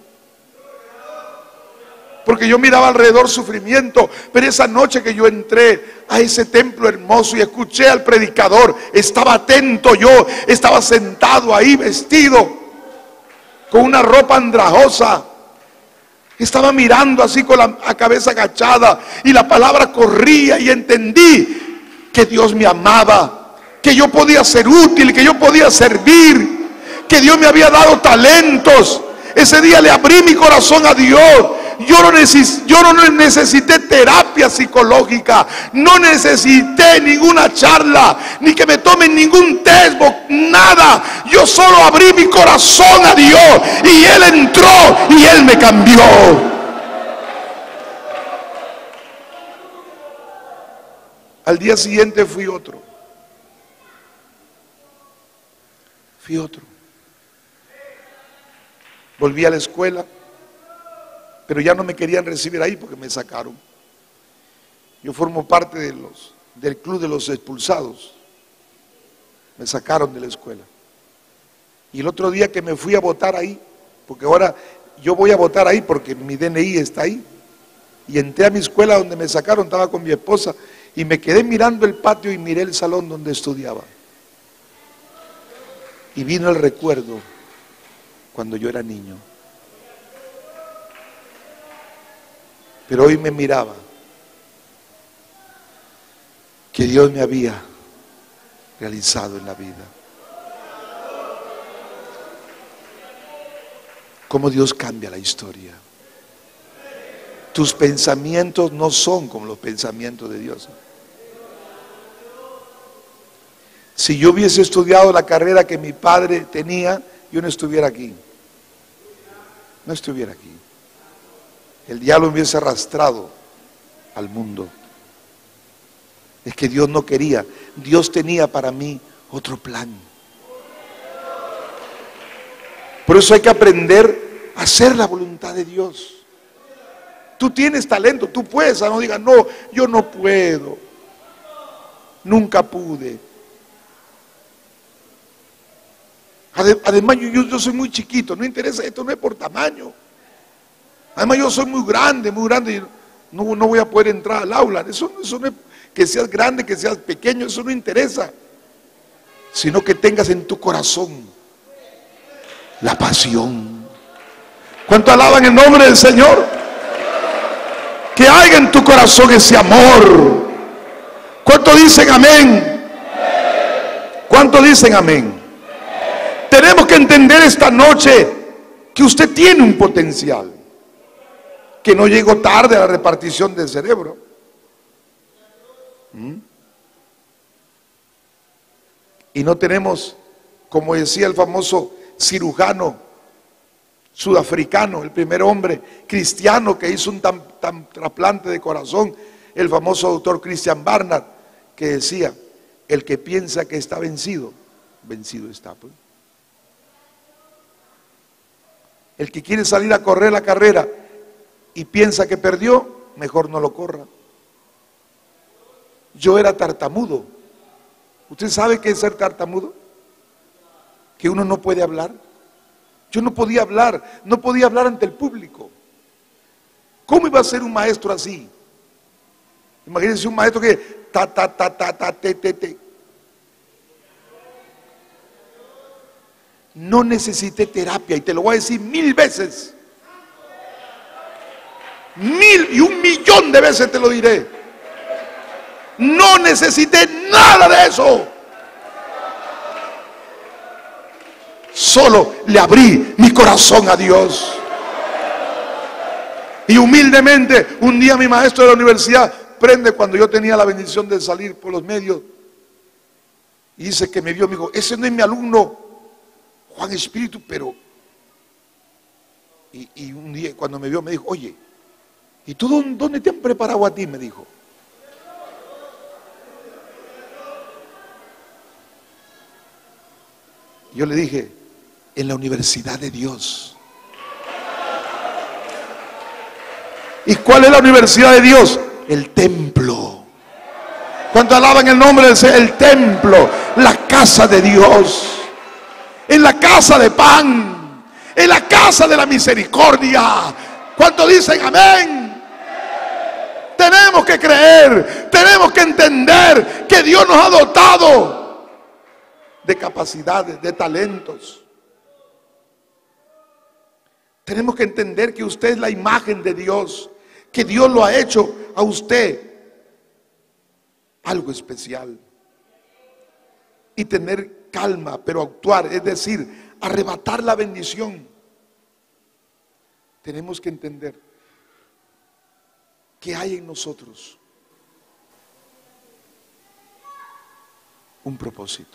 Porque yo miraba alrededor sufrimiento. Pero esa noche que yo entré a ese templo hermoso y escuché al predicador, estaba atento, yo estaba sentado ahí vestido con una ropa andrajosa, estaba mirando así con la cabeza agachada, y la palabra corría, y entendí que Dios me amaba, que yo podía ser útil, que yo podía servir, que Dios me había dado talentos. Ese día le abrí mi corazón a Dios. Yo no, neces yo no necesité terapia psicológica, no necesité ninguna charla, ni que me tomen ningún test, nada. Yo solo abrí mi corazón a Dios y Él entró y Él me cambió. Al día siguiente fui otro. Fui otro. Volví a la escuela, pero ya no me querían recibir ahí porque me sacaron. Yo formo parte de los, del club de los expulsados. Me sacaron de la escuela. Y el otro día que me fui a votar ahí, porque ahora yo voy a votar ahí porque mi D N I está ahí, y entré a mi escuela donde me sacaron, estaba con mi esposa, y me quedé mirando el patio y miré el salón donde estudiaba. Y vino el recuerdo cuando yo era niño. Pero hoy me miraba que Dios me había realizado en la vida. Cómo Dios cambia la historia. Tus pensamientos no son como los pensamientos de Dios. Si yo hubiese estudiado la carrera que mi padre tenía, yo no estuviera aquí. No estuviera aquí. El diablo me hubiese arrastrado al mundo. Es que Dios no quería. Dios tenía para mí otro plan. Por eso hay que aprender a hacer la voluntad de Dios. Tú tienes talento, tú puedes. No digas, no, yo no puedo. Nunca pude. Además, yo, yo soy muy chiquito, no interesa, esto no es por tamaño. Además, yo soy muy grande, muy grande, y no, no voy a poder entrar al aula. Eso, eso no es que seas grande, que seas pequeño, eso no interesa. Sino que tengas en tu corazón la pasión. ¿Cuánto alaban el nombre del Señor? Que haya en tu corazón ese amor. ¿Cuánto dicen amén? ¿Cuánto dicen amén? Tenemos que entender esta noche que usted tiene un potencial, que no llegó tarde a la repartición del cerebro. ¿Mm? Y no tenemos, como decía el famoso cirujano sudafricano, el primer hombre cristiano que hizo un tam, tam, trasplante de corazón, el famoso doctor Christian Barnard, que decía: el que piensa que está vencido, vencido está. Pues. El que quiere salir a correr la carrera y piensa que perdió, mejor no lo corra. Yo era tartamudo. ¿Usted sabe qué es ser tartamudo? Que uno no puede hablar. Yo no podía hablar, no podía hablar ante el público. ¿Cómo iba a ser un maestro así? Imagínense un maestro que ta ta ta ta ta te te te. No necesité terapia, y te lo voy a decir mil veces. Mil y un millón de veces te lo diré. No necesité nada de eso. Solo le abrí mi corazón a Dios. Y humildemente, un día mi maestro de la universidad prende, cuando yo tenía la bendición de salir por los medios, y dice que me vio, me dijo: ese no es mi alumno Juan Espíritu, pero... Y, y un día cuando me vio me dijo: oye, ¿y tú dónde, dónde te han preparado a ti? Me dijo. Yo le dije: en la universidad de Dios. ¿Y cuál es la universidad de Dios? El templo. ¿Cuánto alaban el nombre del Señor? El templo, la casa de Dios. En la casa de pan, en la casa de la misericordia. ¿Cuánto dicen amén? Tenemos que creer, tenemos que entender que Dios nos ha dotado de capacidades, de talentos. Tenemos que entender que usted es la imagen de Dios, que Dios lo ha hecho a usted algo especial. Y tener calma, pero actuar, es decir, arrebatar la bendición. Tenemos que entender que hay en nosotros un propósito.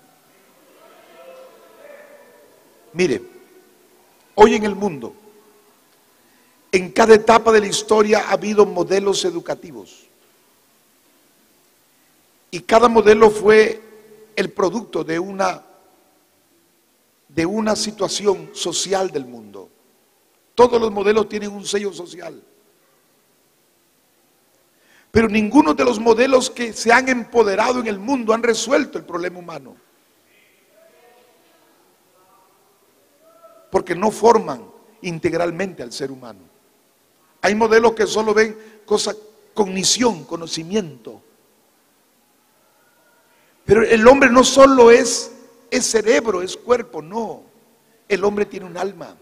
Mire, hoy en el mundo, en cada etapa de la historia ha habido modelos educativos. Y cada modelo fue el producto de una, de una situación social del mundo. Todos los modelos tienen un sello social. Pero ninguno de los modelos que se han empoderado en el mundo han resuelto el problema humano. Porque no forman integralmente al ser humano. Hay modelos que solo ven cosas, cognición, conocimiento. Pero el hombre no solo es, es cerebro, es cuerpo, no. El hombre tiene un alma.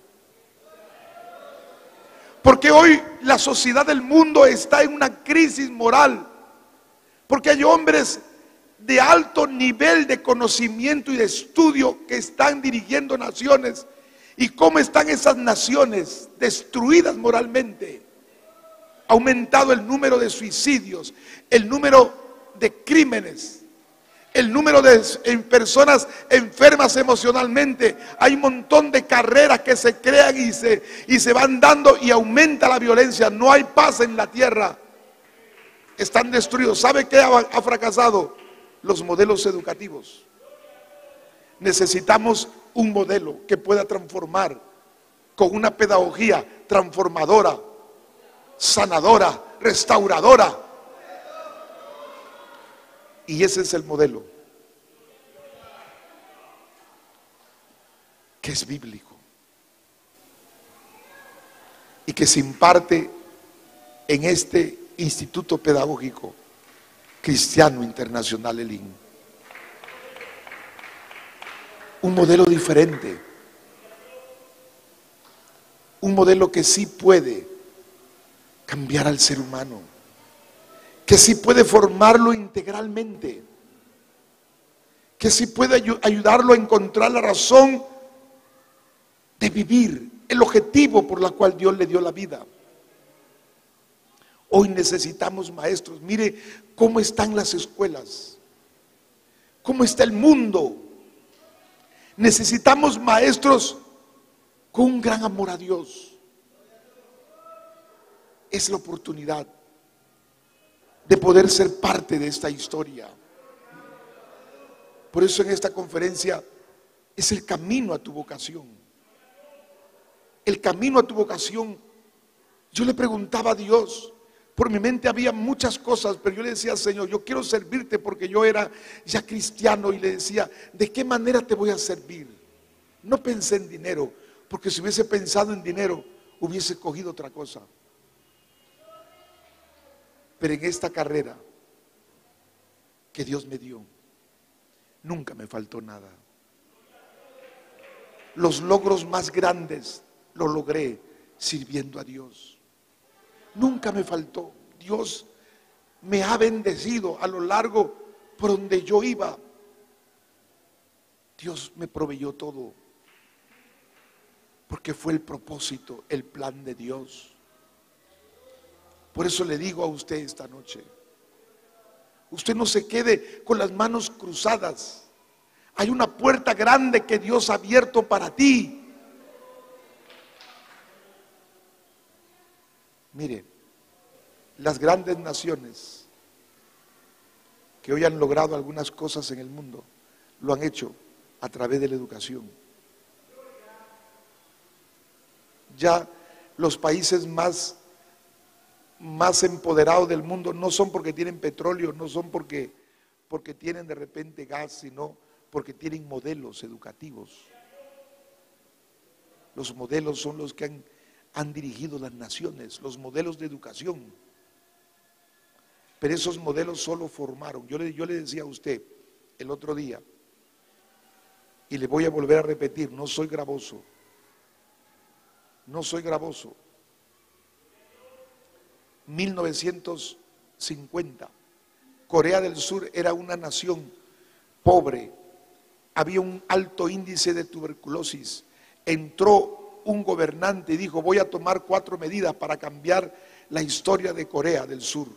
Porque hoy la sociedad del mundo está en una crisis moral. Porque hay hombres de alto nivel de conocimiento y de estudio que están dirigiendo naciones. ¿Y cómo están esas naciones destruidas moralmente? Ha aumentado el número de suicidios, el número de crímenes, el número de personas enfermas emocionalmente. Hay un montón de carreras que se crean y se, y se van dando, y aumenta la violencia. No hay paz en la tierra. Están destruidos. ¿Sabe qué ha, ha fracasado? Los modelos educativos. Necesitamos un modelo que pueda transformar con una pedagogía transformadora, sanadora, restauradora. Y ese es el modelo que es bíblico y que se imparte en este Instituto Pedagógico Cristiano Internacional Elim. Un modelo diferente, un modelo que sí puede cambiar al ser humano, que sí puede formarlo integralmente, que sí puede ayudarlo a encontrar la razón de vivir, el objetivo por el cual Dios le dio la vida. Hoy necesitamos maestros. Mire cómo están las escuelas, cómo está el mundo. Necesitamos maestros con un gran amor a Dios. Es la oportunidad de poder ser parte de esta historia. Por eso en esta conferencia es el camino a tu vocación. El camino a tu vocación. Yo le preguntaba a Dios, por mi mente había muchas cosas, pero yo le decía: Señor, yo quiero servirte, porque yo era ya cristiano, y le decía: ¿de qué manera te voy a servir? No pensé en dinero, porque si hubiese pensado en dinero hubiese cogido otra cosa. Pero en esta carrera que Dios me dio, nunca me faltó nada. Los logros más grandes los logré sirviendo a Dios. Nunca me faltó. Dios me ha bendecido a lo largo por donde yo iba. Dios me proveyó todo, porque fue el propósito, el plan de Dios. Por eso le digo a usted esta noche: usted no se quede con las manos cruzadas. Hay una puerta grande que Dios ha abierto para ti. Mire, las grandes naciones que hoy han logrado algunas cosas en el mundo, lo han hecho a través de la educación. Ya los países más más empoderados del mundo no son porque tienen petróleo, no son porque, porque tienen de repente gas, sino porque tienen modelos educativos. Los modelos son los que han, han dirigido las naciones, los modelos de educación. Pero esos modelos solo formaron. Yo le, yo le decía a usted el otro día, y le voy a volver a repetir: no soy gravoso, no soy gravoso. mil novecientos cincuenta, Corea del Sur era una nación pobre, había un alto índice de tuberculosis. Entró un gobernante y dijo: voy a tomar cuatro medidas para cambiar la historia de Corea del Sur.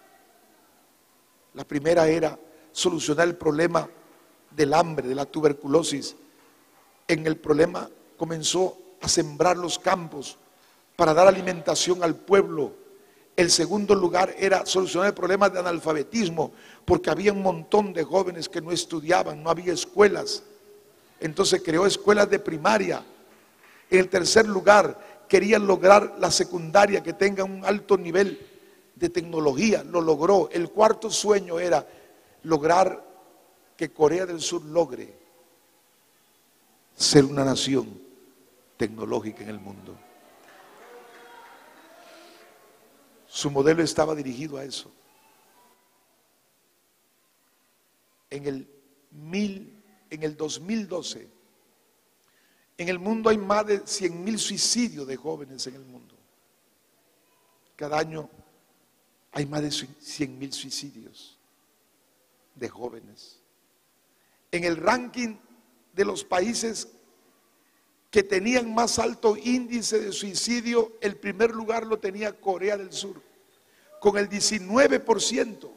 La primera era solucionar el problema del hambre, de la tuberculosis. En el problema comenzó a sembrar los campos para dar alimentación al pueblo. El segundo lugar era solucionar el problema de analfabetismo, porque había un montón de jóvenes que no estudiaban, no había escuelas. Entonces creó escuelas de primaria. En el tercer lugar, querían lograr la secundaria, que tenga un alto nivel de tecnología. Lo logró. El cuarto sueño era lograr que Corea del Sur logre ser una nación tecnológica en el mundo. Su modelo estaba dirigido a eso. En el, mil, en el dos mil doce, en el mundo hay más de cien mil suicidios de jóvenes en el mundo. Cada año hay más de cien mil suicidios de jóvenes. En el ranking de los países que tenían más alto índice de suicidio, el primer lugar lo tenía Corea del Sur, con el diecinueve por ciento.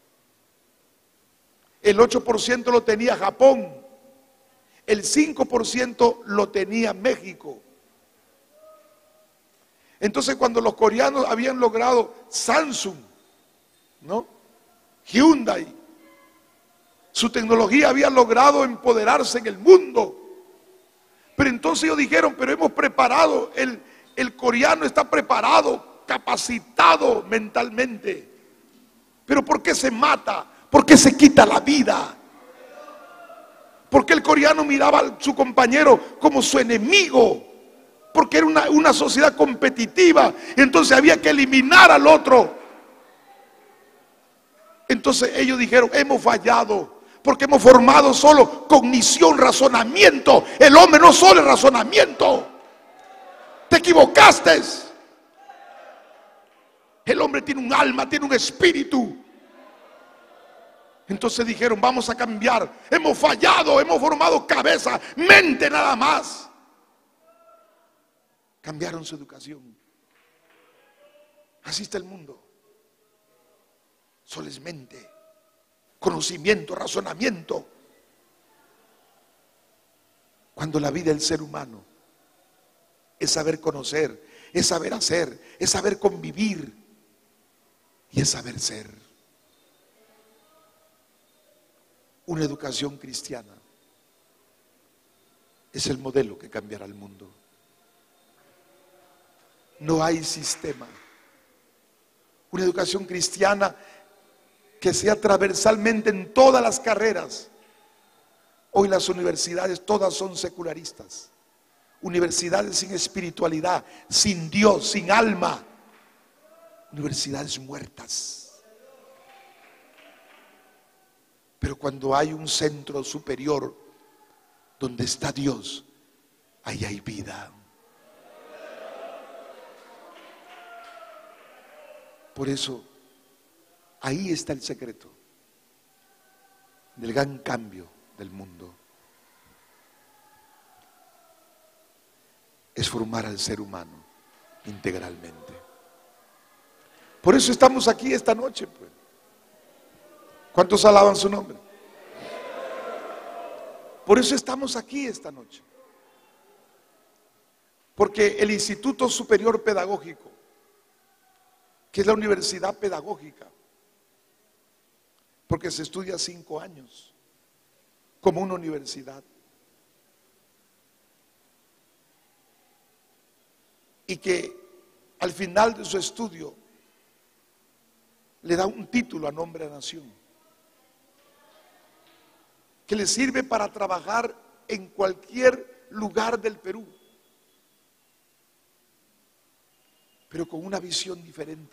El ocho por ciento lo tenía Japón. El cinco por ciento lo tenía México. Entonces, cuando los coreanos habían logrado Samsung, ¿no? Hyundai, su tecnología había logrado empoderarse en el mundo. Pero entonces ellos dijeron: pero hemos preparado, el, el coreano está preparado, capacitado mentalmente. Pero ¿por qué se mata? ¿Por qué se quita la vida? Porque el coreano miraba a su compañero como su enemigo, porque era una, una sociedad competitiva, entonces había que eliminar al otro. Entonces ellos dijeron: hemos fallado, porque hemos formado solo cognición, razonamiento. El hombre no solo es razonamiento. Te equivocaste. El hombre tiene un alma, tiene un espíritu. Entonces dijeron, vamos a cambiar. Hemos fallado, hemos formado cabeza, mente nada más. Cambiaron su educación. Así está el mundo. Solo es mente, conocimiento, razonamiento. Cuando la vida del ser humano es saber conocer, es saber hacer, es saber convivir y es saber ser. Una educación cristiana es el modelo que cambiará el mundo. No hay sistema. Una educación cristiana que sea transversalmente en todas las carreras. Hoy las universidades todas son secularistas. Universidades sin espiritualidad, sin Dios, sin alma. Universidades muertas. Pero cuando hay un centro superior donde está Dios, ahí hay vida. Por eso, ahí está el secreto del gran cambio del mundo. Es formar al ser humano integralmente. Por eso estamos aquí esta noche, pues. ¿Cuántos alaban su nombre? Por eso estamos aquí esta noche. Porque el Instituto Superior Pedagógico, que es la universidad pedagógica, porque se estudia cinco años como una universidad, y que al final de su estudio le da un título a nombre de nación, que le sirve para trabajar en cualquier lugar del Perú, pero con una visión diferente.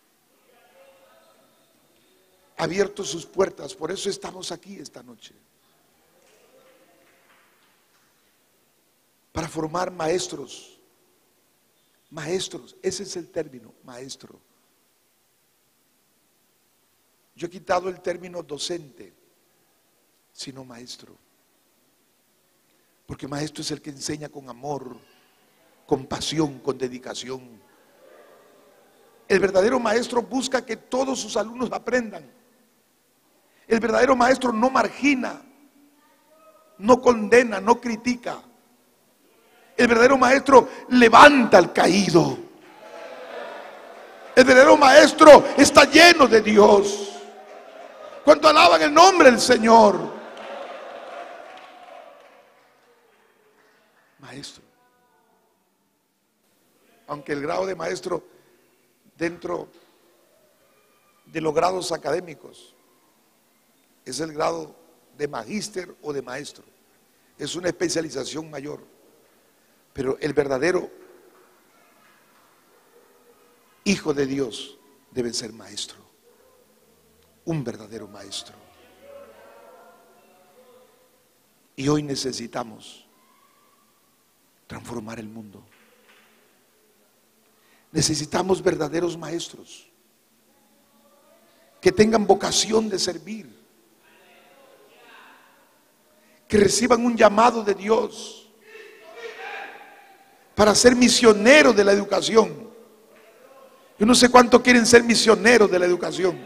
Ha abierto sus puertas, por eso estamos aquí esta noche. Para formar maestros. Maestros, ese es el término, maestro. Yo he quitado el término docente, sino maestro. Porque maestro es el que enseña con amor, con pasión, con dedicación. El verdadero maestro busca que todos sus alumnos aprendan. El verdadero maestro no margina, no condena, no critica. El verdadero maestro levanta al caído. El verdadero maestro está lleno de Dios. ¿Cuánto alaban el nombre del Señor? Maestro. Aunque el grado de maestro dentro de los grados académicos es el grado de magíster o de maestro, es una especialización mayor, pero el verdadero hijo de Dios debe ser maestro, un verdadero maestro. Y hoy necesitamos transformar el mundo. Necesitamos verdaderos maestros que tengan vocación de servir, que reciban un llamado de Dios para ser misioneros de la educación. Yo no sé cuánto quieren ser misioneros de la educación.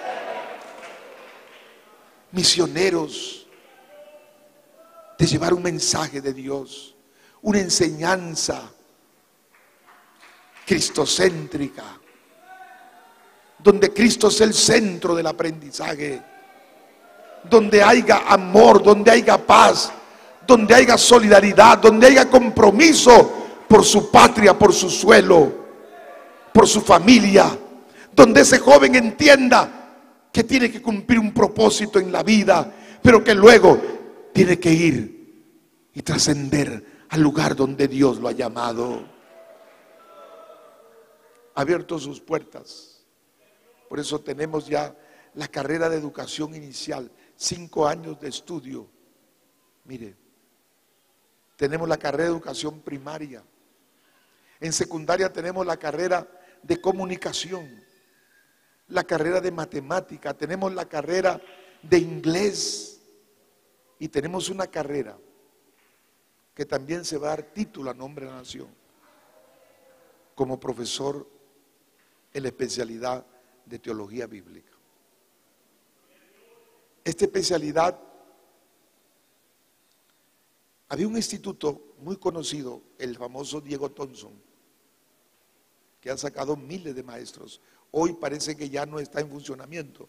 Misioneros de llevar un mensaje de Dios, una enseñanza cristocéntrica, donde Cristo es el centro del aprendizaje, donde haya amor, donde haya paz, donde haya solidaridad, donde haya compromiso por su patria, por su suelo, por su familia, donde ese joven entienda que tiene que cumplir un propósito en la vida, pero que luego tiene que ir y trascender al lugar donde Dios lo ha llamado. Ha abierto sus puertas. Por eso tenemos ya la carrera de educación inicial, cinco años de estudio. Mire, tenemos la carrera de educación primaria. En secundaria tenemos la carrera de comunicación, la carrera de matemática, tenemos la carrera de inglés, y tenemos una carrera que también se va a dar título a nombre de la nación como profesor en la especialidad de teología bíblica. Esta especialidad, había un instituto muy conocido, el famoso Diego Thompson, que ha sacado miles de maestros. Hoy parece que ya no está en funcionamiento.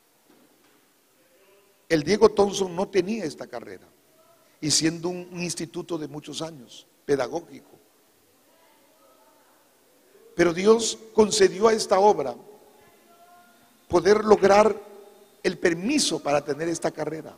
El Diego Thompson no tenía esta carrera, y siendo un, un instituto de muchos años, pedagógico. Pero Dios concedió a esta obra poder lograr el permiso para tener esta carrera.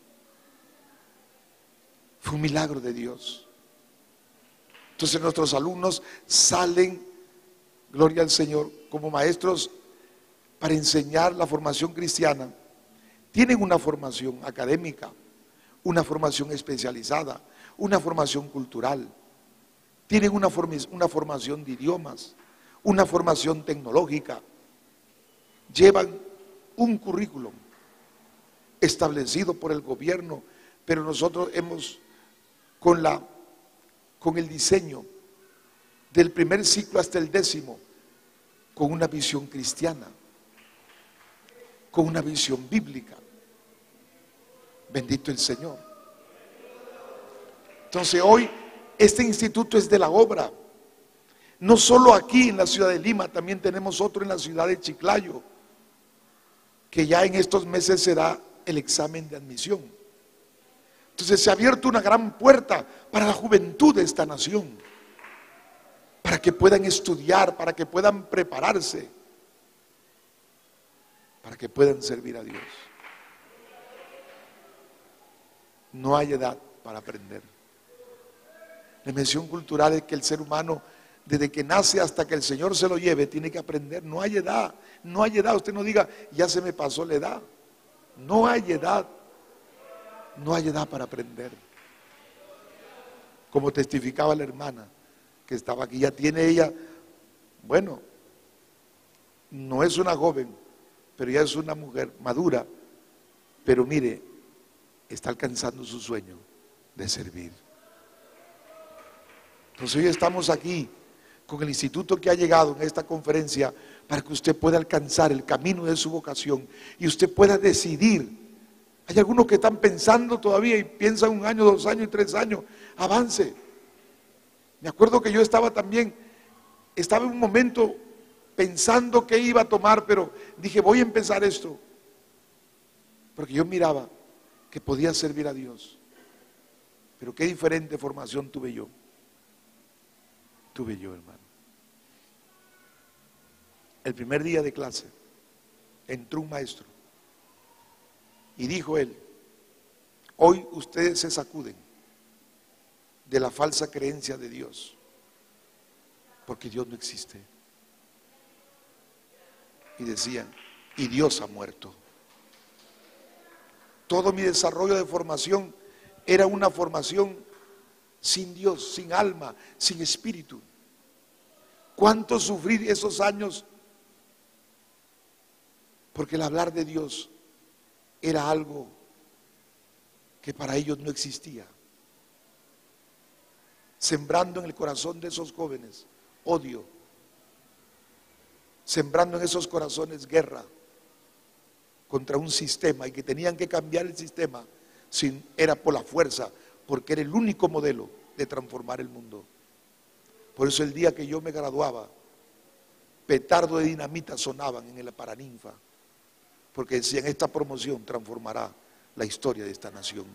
Fue un milagro de Dios. Entonces nuestros alumnos salen, gloria al Señor, como maestros para enseñar la formación cristiana. Tienen una formación académica, una formación especializada, una formación cultural, tienen una, form- una formación de idiomas, una formación tecnológica, llevan un currículum establecido por el gobierno, pero nosotros hemos, con, la, con el diseño del primer ciclo hasta el décimo, con una visión cristiana, con una visión bíblica. Bendito el Señor. Entonces hoy este instituto es de la obra. No solo aquí en la ciudad de Lima, también tenemos otro en la ciudad de Chiclayo, que ya en estos meses será el examen de admisión. Entonces se ha abierto una gran puerta para la juventud de esta nación, para que puedan estudiar, para que puedan prepararse, para que puedan servir a Dios. No hay edad para aprender. La dimensión cultural es que el ser humano, desde que nace hasta que el Señor se lo lleve, tiene que aprender. No hay edad, no hay edad. Usted no diga, ya se me pasó la edad. No hay edad, no hay edad para aprender. Como testificaba la hermana que estaba aquí, ya tiene ella, bueno, no es una joven, pero ya es una mujer madura, pero mire, está alcanzando su sueño de servir. Entonces hoy estamos aquí con el instituto que ha llegado en esta conferencia para que usted pueda alcanzar el camino de su vocación y usted pueda decidir. Hay algunos que están pensando todavía y piensan un año, dos años y tres años. Avance. Me acuerdo que yo estaba también, estaba en un momento pensando qué iba a tomar, pero dije, voy a empezar esto. Porque yo miraba que podía servir a Dios. Pero qué diferente formación tuve yo. Tuve yo, hermano. El primer día de clase entró un maestro y dijo él, hoy ustedes se sacuden de la falsa creencia de Dios, porque Dios no existe. Y decían, y Dios ha muerto. Todo mi desarrollo de formación era una formación sin Dios, sin alma, sin espíritu. ¿Cuánto sufrí esos años? Porque el hablar de Dios era algo que para ellos no existía. Sembrando en el corazón de esos jóvenes odio, sembrando en esos corazones guerra contra un sistema, y que tenían que cambiar el sistema, sin, era por la fuerza, porque era el único modelo de transformar el mundo. Por eso el día que yo me graduaba, petardo de dinamita sonaban en el Paraninfa, porque decían, esta promoción transformará la historia de esta nación.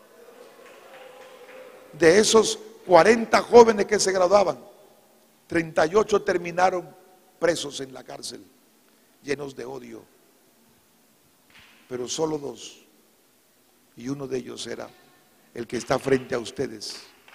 De esos cuarenta jóvenes que se graduaban, treinta y ocho terminaron presos en la cárcel, llenos de odio, pero solo dos, y uno de ellos era el que está frente a ustedes,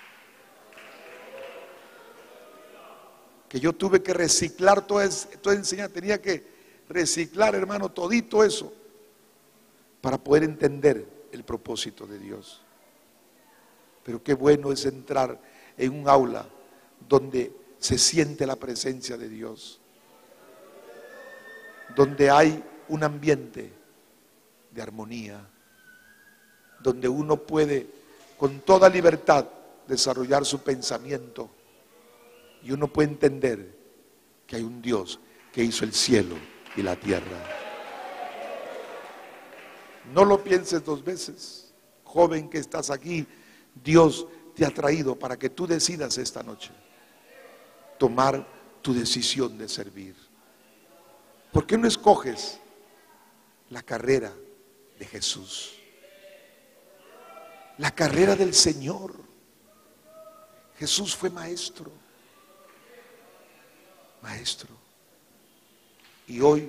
que yo tuve que reciclar toda, toda enseñanza, tenía que reciclar, hermano, todito eso, para poder entender el propósito de Dios. Pero qué bueno es entrar en un aula donde se siente la presencia de Dios, donde hay un ambiente de armonía, donde uno puede con toda libertad desarrollar su pensamiento y uno puede entender que hay un Dios que hizo el cielo y la tierra. No lo pienses dos veces, joven que estás aquí. Dios te ha traído para que tú decidas esta noche tomar tu decisión de servir. ¿Por qué no escoges la carrera de Jesús? La carrera del Señor. Jesús fue maestro. Maestro. Y hoy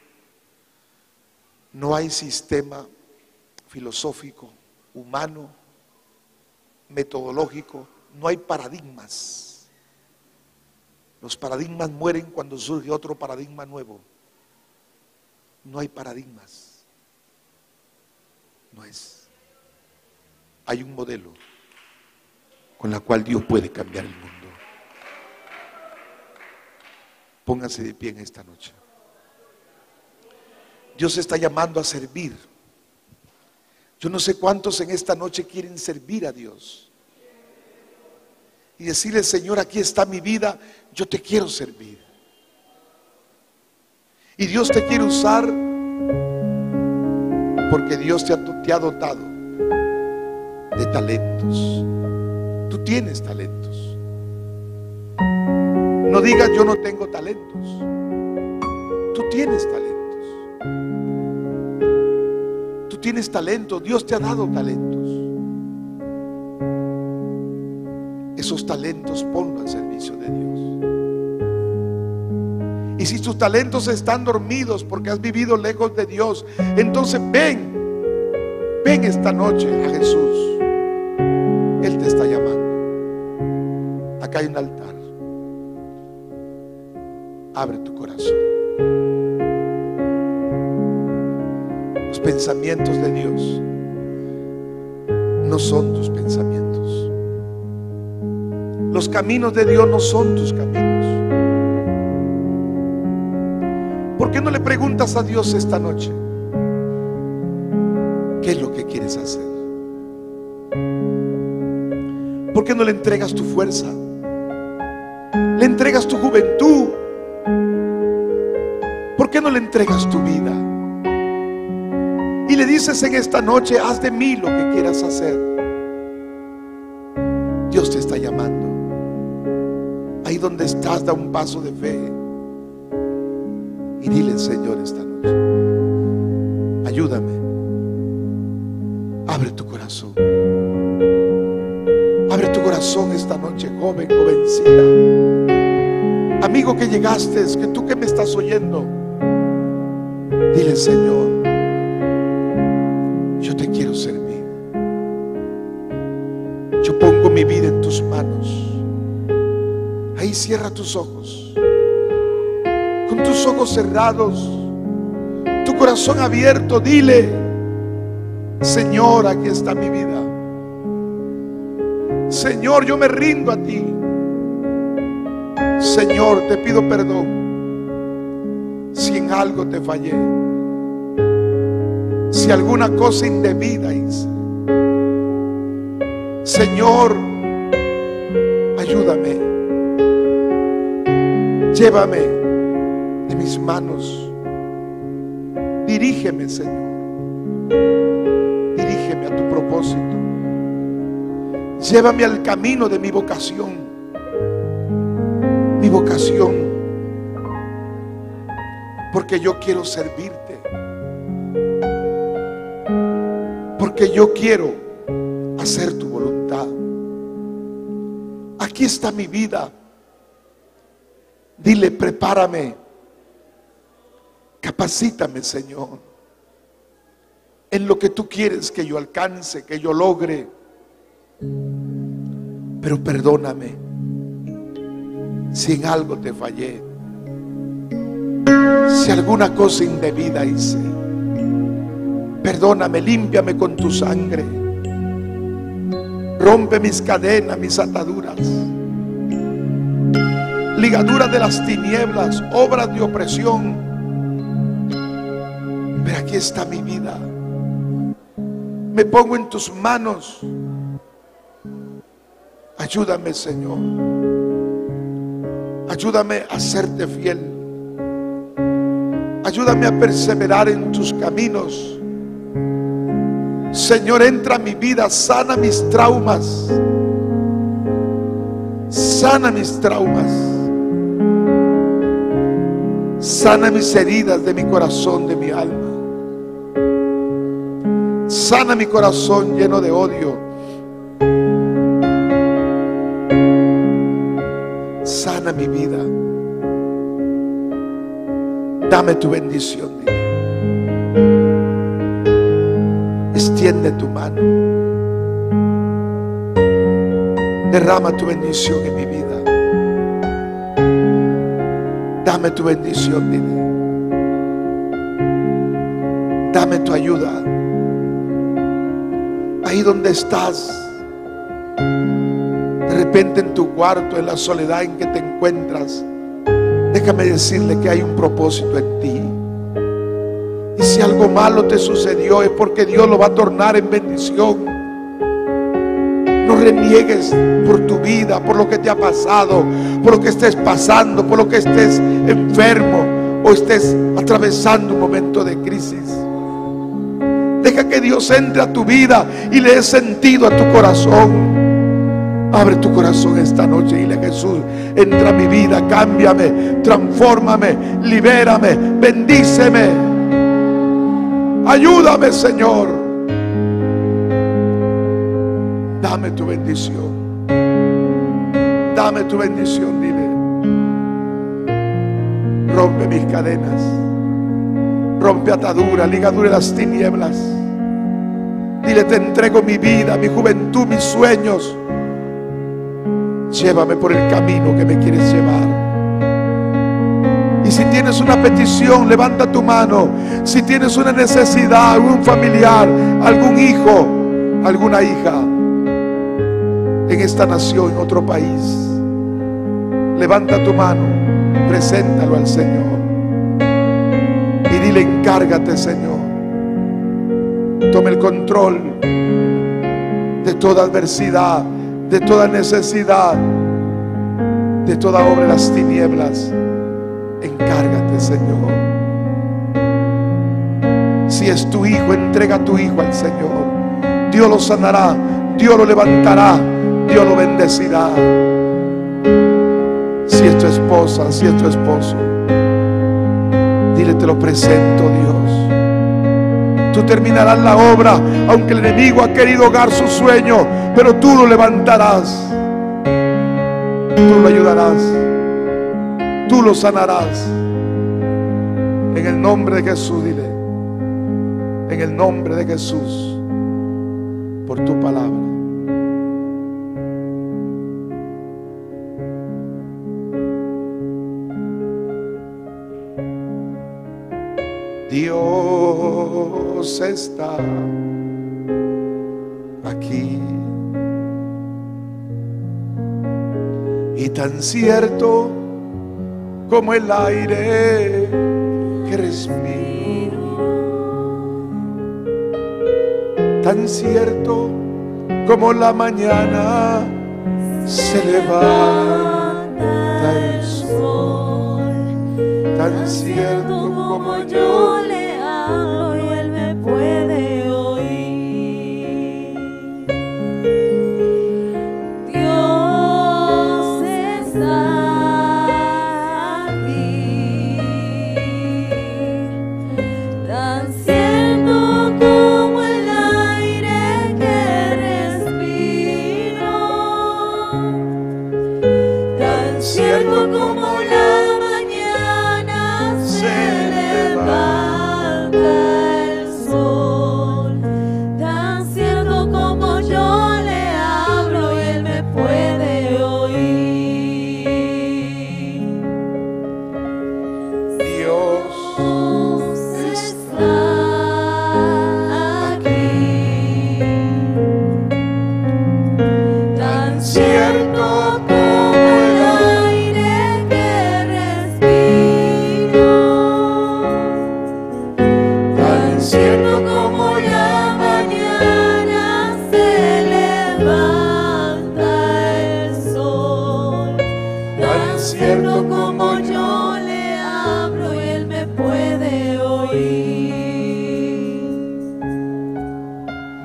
no hay sistema filosófico, humano, metodológico, no hay paradigmas. Los paradigmas mueren cuando surge otro paradigma nuevo. No hay paradigmas. No es. Hay un modelo con la cual Dios puede cambiar el mundo. Póngase de pie en esta noche. Dios está llamando a servir. Yo no sé cuántos en esta noche quieren servir a Dios y decirle: Señor, aquí está mi vida, yo te quiero servir. Y Dios te quiere usar porque Dios te ha, te ha dotado de talentos. Tú tienes talentos. No digas: yo no tengo talentos. Tú tienes talentos. Tú tienes talento. Dios te ha dado talentos. Esos talentos ponlo al servicio de Dios. Y si tus talentos están dormidos porque has vivido lejos de Dios, entonces ven, ven esta noche a Jesús. Él te está llamando. Acá hay un altar. Abre tu corazón. Los pensamientos de Dios no son tus pensamientos. Los caminos de Dios no son tus caminos. ¿Por qué no le preguntas a Dios esta noche qué es lo que quieres hacer? ¿Por qué no le entregas tu fuerza? Le entregas tu juventud. ¿Por qué no le entregas tu vida? Y le dices en esta noche: haz de mí lo que quieras hacer. Dios te está llamando. Ahí donde estás, da un paso de fe y dile: Señor, esta noche ayúdame. Abre tu corazón. Abre tu corazón esta noche, joven, jovencita, amigo que llegaste, que tú que me estás oyendo, dile: Señor, yo te quiero servir. Yo pongo mi vida en tus manos. Ahí cierra tus ojos. Con tus ojos cerrados, tu corazón abierto, dile: Señor, aquí está mi vida. Señor, yo me rindo a ti. Señor, te pido perdón si en algo te fallé, si alguna cosa indebida hice. Señor, ayúdame. Llévame de mis manos. Dirígeme, Señor. Dirígeme a tu propósito. Llévame al camino de mi vocación. Mi vocación. Porque yo quiero servirte. Porque yo quiero hacer tu voluntad. Aquí está mi vida. Dile: prepárame. Capacítame, Señor, en lo que tú quieres que yo alcance, que yo logre. Pero perdóname si en algo te fallé, si alguna cosa indebida hice. Perdóname, límpiame con tu sangre. Rompe mis cadenas, mis ataduras, ligaduras de las tinieblas, obras de opresión. Pero aquí está mi vida. me pongo en tus manos. Ayúdame, Señor. Ayúdame a serte fiel. Ayúdame a perseverar en tus caminos. Señor, entra a mi vida, sana mis traumas. Sana mis traumas. Sana mis heridas de mi corazón, de mi alma. Sana mi corazón lleno de odio. Sana mi vida. Dame tu bendición, dile. Extiende tu mano. Derrama tu bendición en mi vida. Dame tu bendición, dile. Dame tu ayuda. Ahí donde estás, de repente en tu cuarto, en la soledad en que te encuentras, déjame decirle que hay un propósito en ti. Y si algo malo te sucedió, es porque Dios lo va a tornar en bendición. No reniegues por tu vida, por lo que te ha pasado, por lo que estés pasando, por lo que estés enfermo o estés atravesando un momento de crisis. Deja que Dios entre a tu vida y le dé sentido a tu corazón. Abre tu corazón esta noche y dile: Jesús, entra a mi vida, cámbiame, transfórmame, libérame, bendíceme. Ayúdame, Señor. Dame tu bendición. Dame tu bendición, dile. Rompe mis cadenas. Rompe ataduras, ligaduras de las tinieblas. Dile: te entrego mi vida, mi juventud, mis sueños. Llévame por el camino que me quieres llevar. Y si tienes una petición, levanta tu mano. Si tienes una necesidad, algún familiar, algún hijo, alguna hija en esta nación, en otro país, levanta tu mano, preséntalo al Señor y dile: encárgate, Señor. Toma el control de toda adversidad, de toda necesidad, de toda obra de las tinieblas. Encárgate, Señor. Si es tu hijo, entrega a tu hijo al Señor. Dios lo sanará, Dios lo levantará, Dios lo bendecirá. Si es tu esposa, si es tu esposo, dile: te lo presento, Dios. Tú terminarás la obra, aunque el enemigo ha querido ahogar su sueño, pero tú lo levantarás, tú lo ayudarás, tú lo sanarás. En el nombre de Jesús, dile: en el nombre de Jesús, por tu palabra. Dios está aquí, y tan cierto como el aire que respiro, tan cierto como la mañana se levanta el sol, tan cierto como yo le hablo y él me puede oír. Dios está aquí, tan cierto como el aire que respiro, tan cierto como la mañana se levanta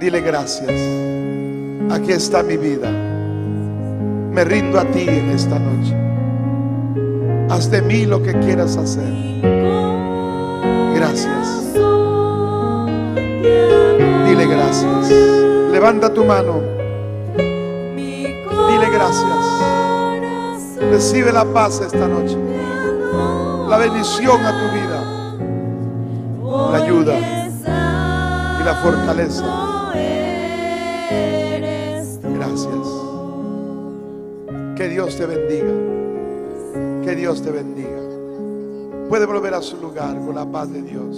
Dile gracias. Aquí está mi vida. Me rindo a ti en esta noche. Haz de mí lo que quieras hacer. Gracias. Dile gracias. Levanta tu mano. Dile gracias. Recibe la paz esta noche, la bendición a tu vida, la ayuda y la fortaleza. Gracias. Que Dios te bendiga. Que Dios te bendiga. Puede volver a su lugar con la paz de Dios.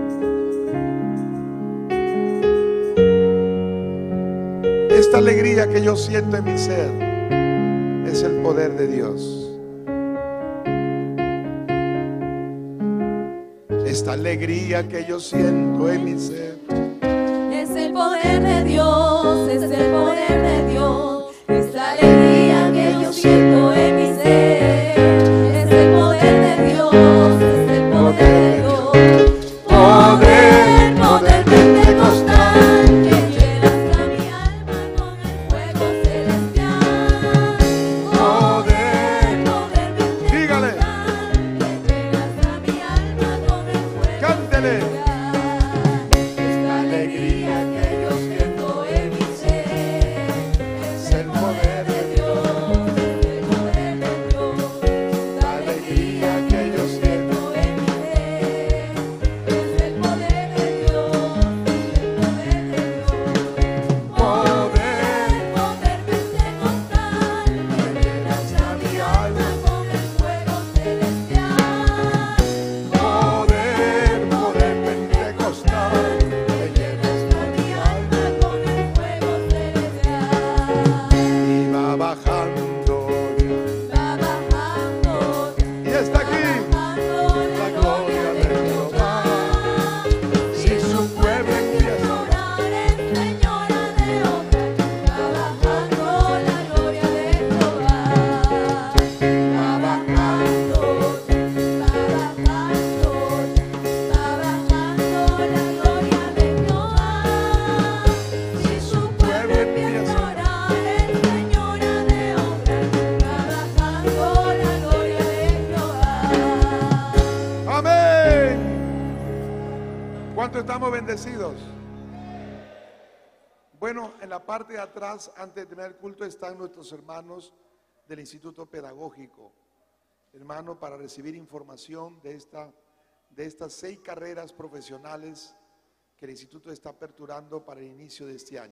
Esta alegría que yo siento en mi ser es el poder de Dios. Esta alegría que yo siento en mi ser es el poder de Dios, es el poder de Dios. Esta alegría que yo siento en mi ser es el poder de Dios, es el poder de Dios. Poder, poder pentecostal que llenas a mi alma con el fuego celestial. Poder, poder pentecostal Dígale. que llenas a mi alma con el fuego Cántele. celestial. Esta alegría que yo siento en mi ser es el poder de Dios, es el poder de Dios. Esta alegría que yo siento en mi ser es el poder de Dios, es el poder de Dios. Poder, poder pentecostal que llenas a mi alma con el fuego celestial. Poder, poder pentecostal Que llenas a mi alma con el fuego celestial. y va bajando ya. Va bajando, Y está aquí bajando la gloria de Jehová. Si su pueblo empieza a orar, orar en señora de obras. Va bajando la gloria de Jehová. Va bajando, va bajando, va bajando la gloria de Jehová. Si su pueblo empieza a orar en señora de obras. Va bajando la gloria de Jehová. amén. ¿Cuánto estamos bendecidos? Bueno, en la parte de atrás, antes de tener culto, están nuestros hermanos del Instituto Pedagógico. Hermano, para recibir información de, esta, de estas seis carreras profesionales que el Instituto está aperturando para el inicio de este año.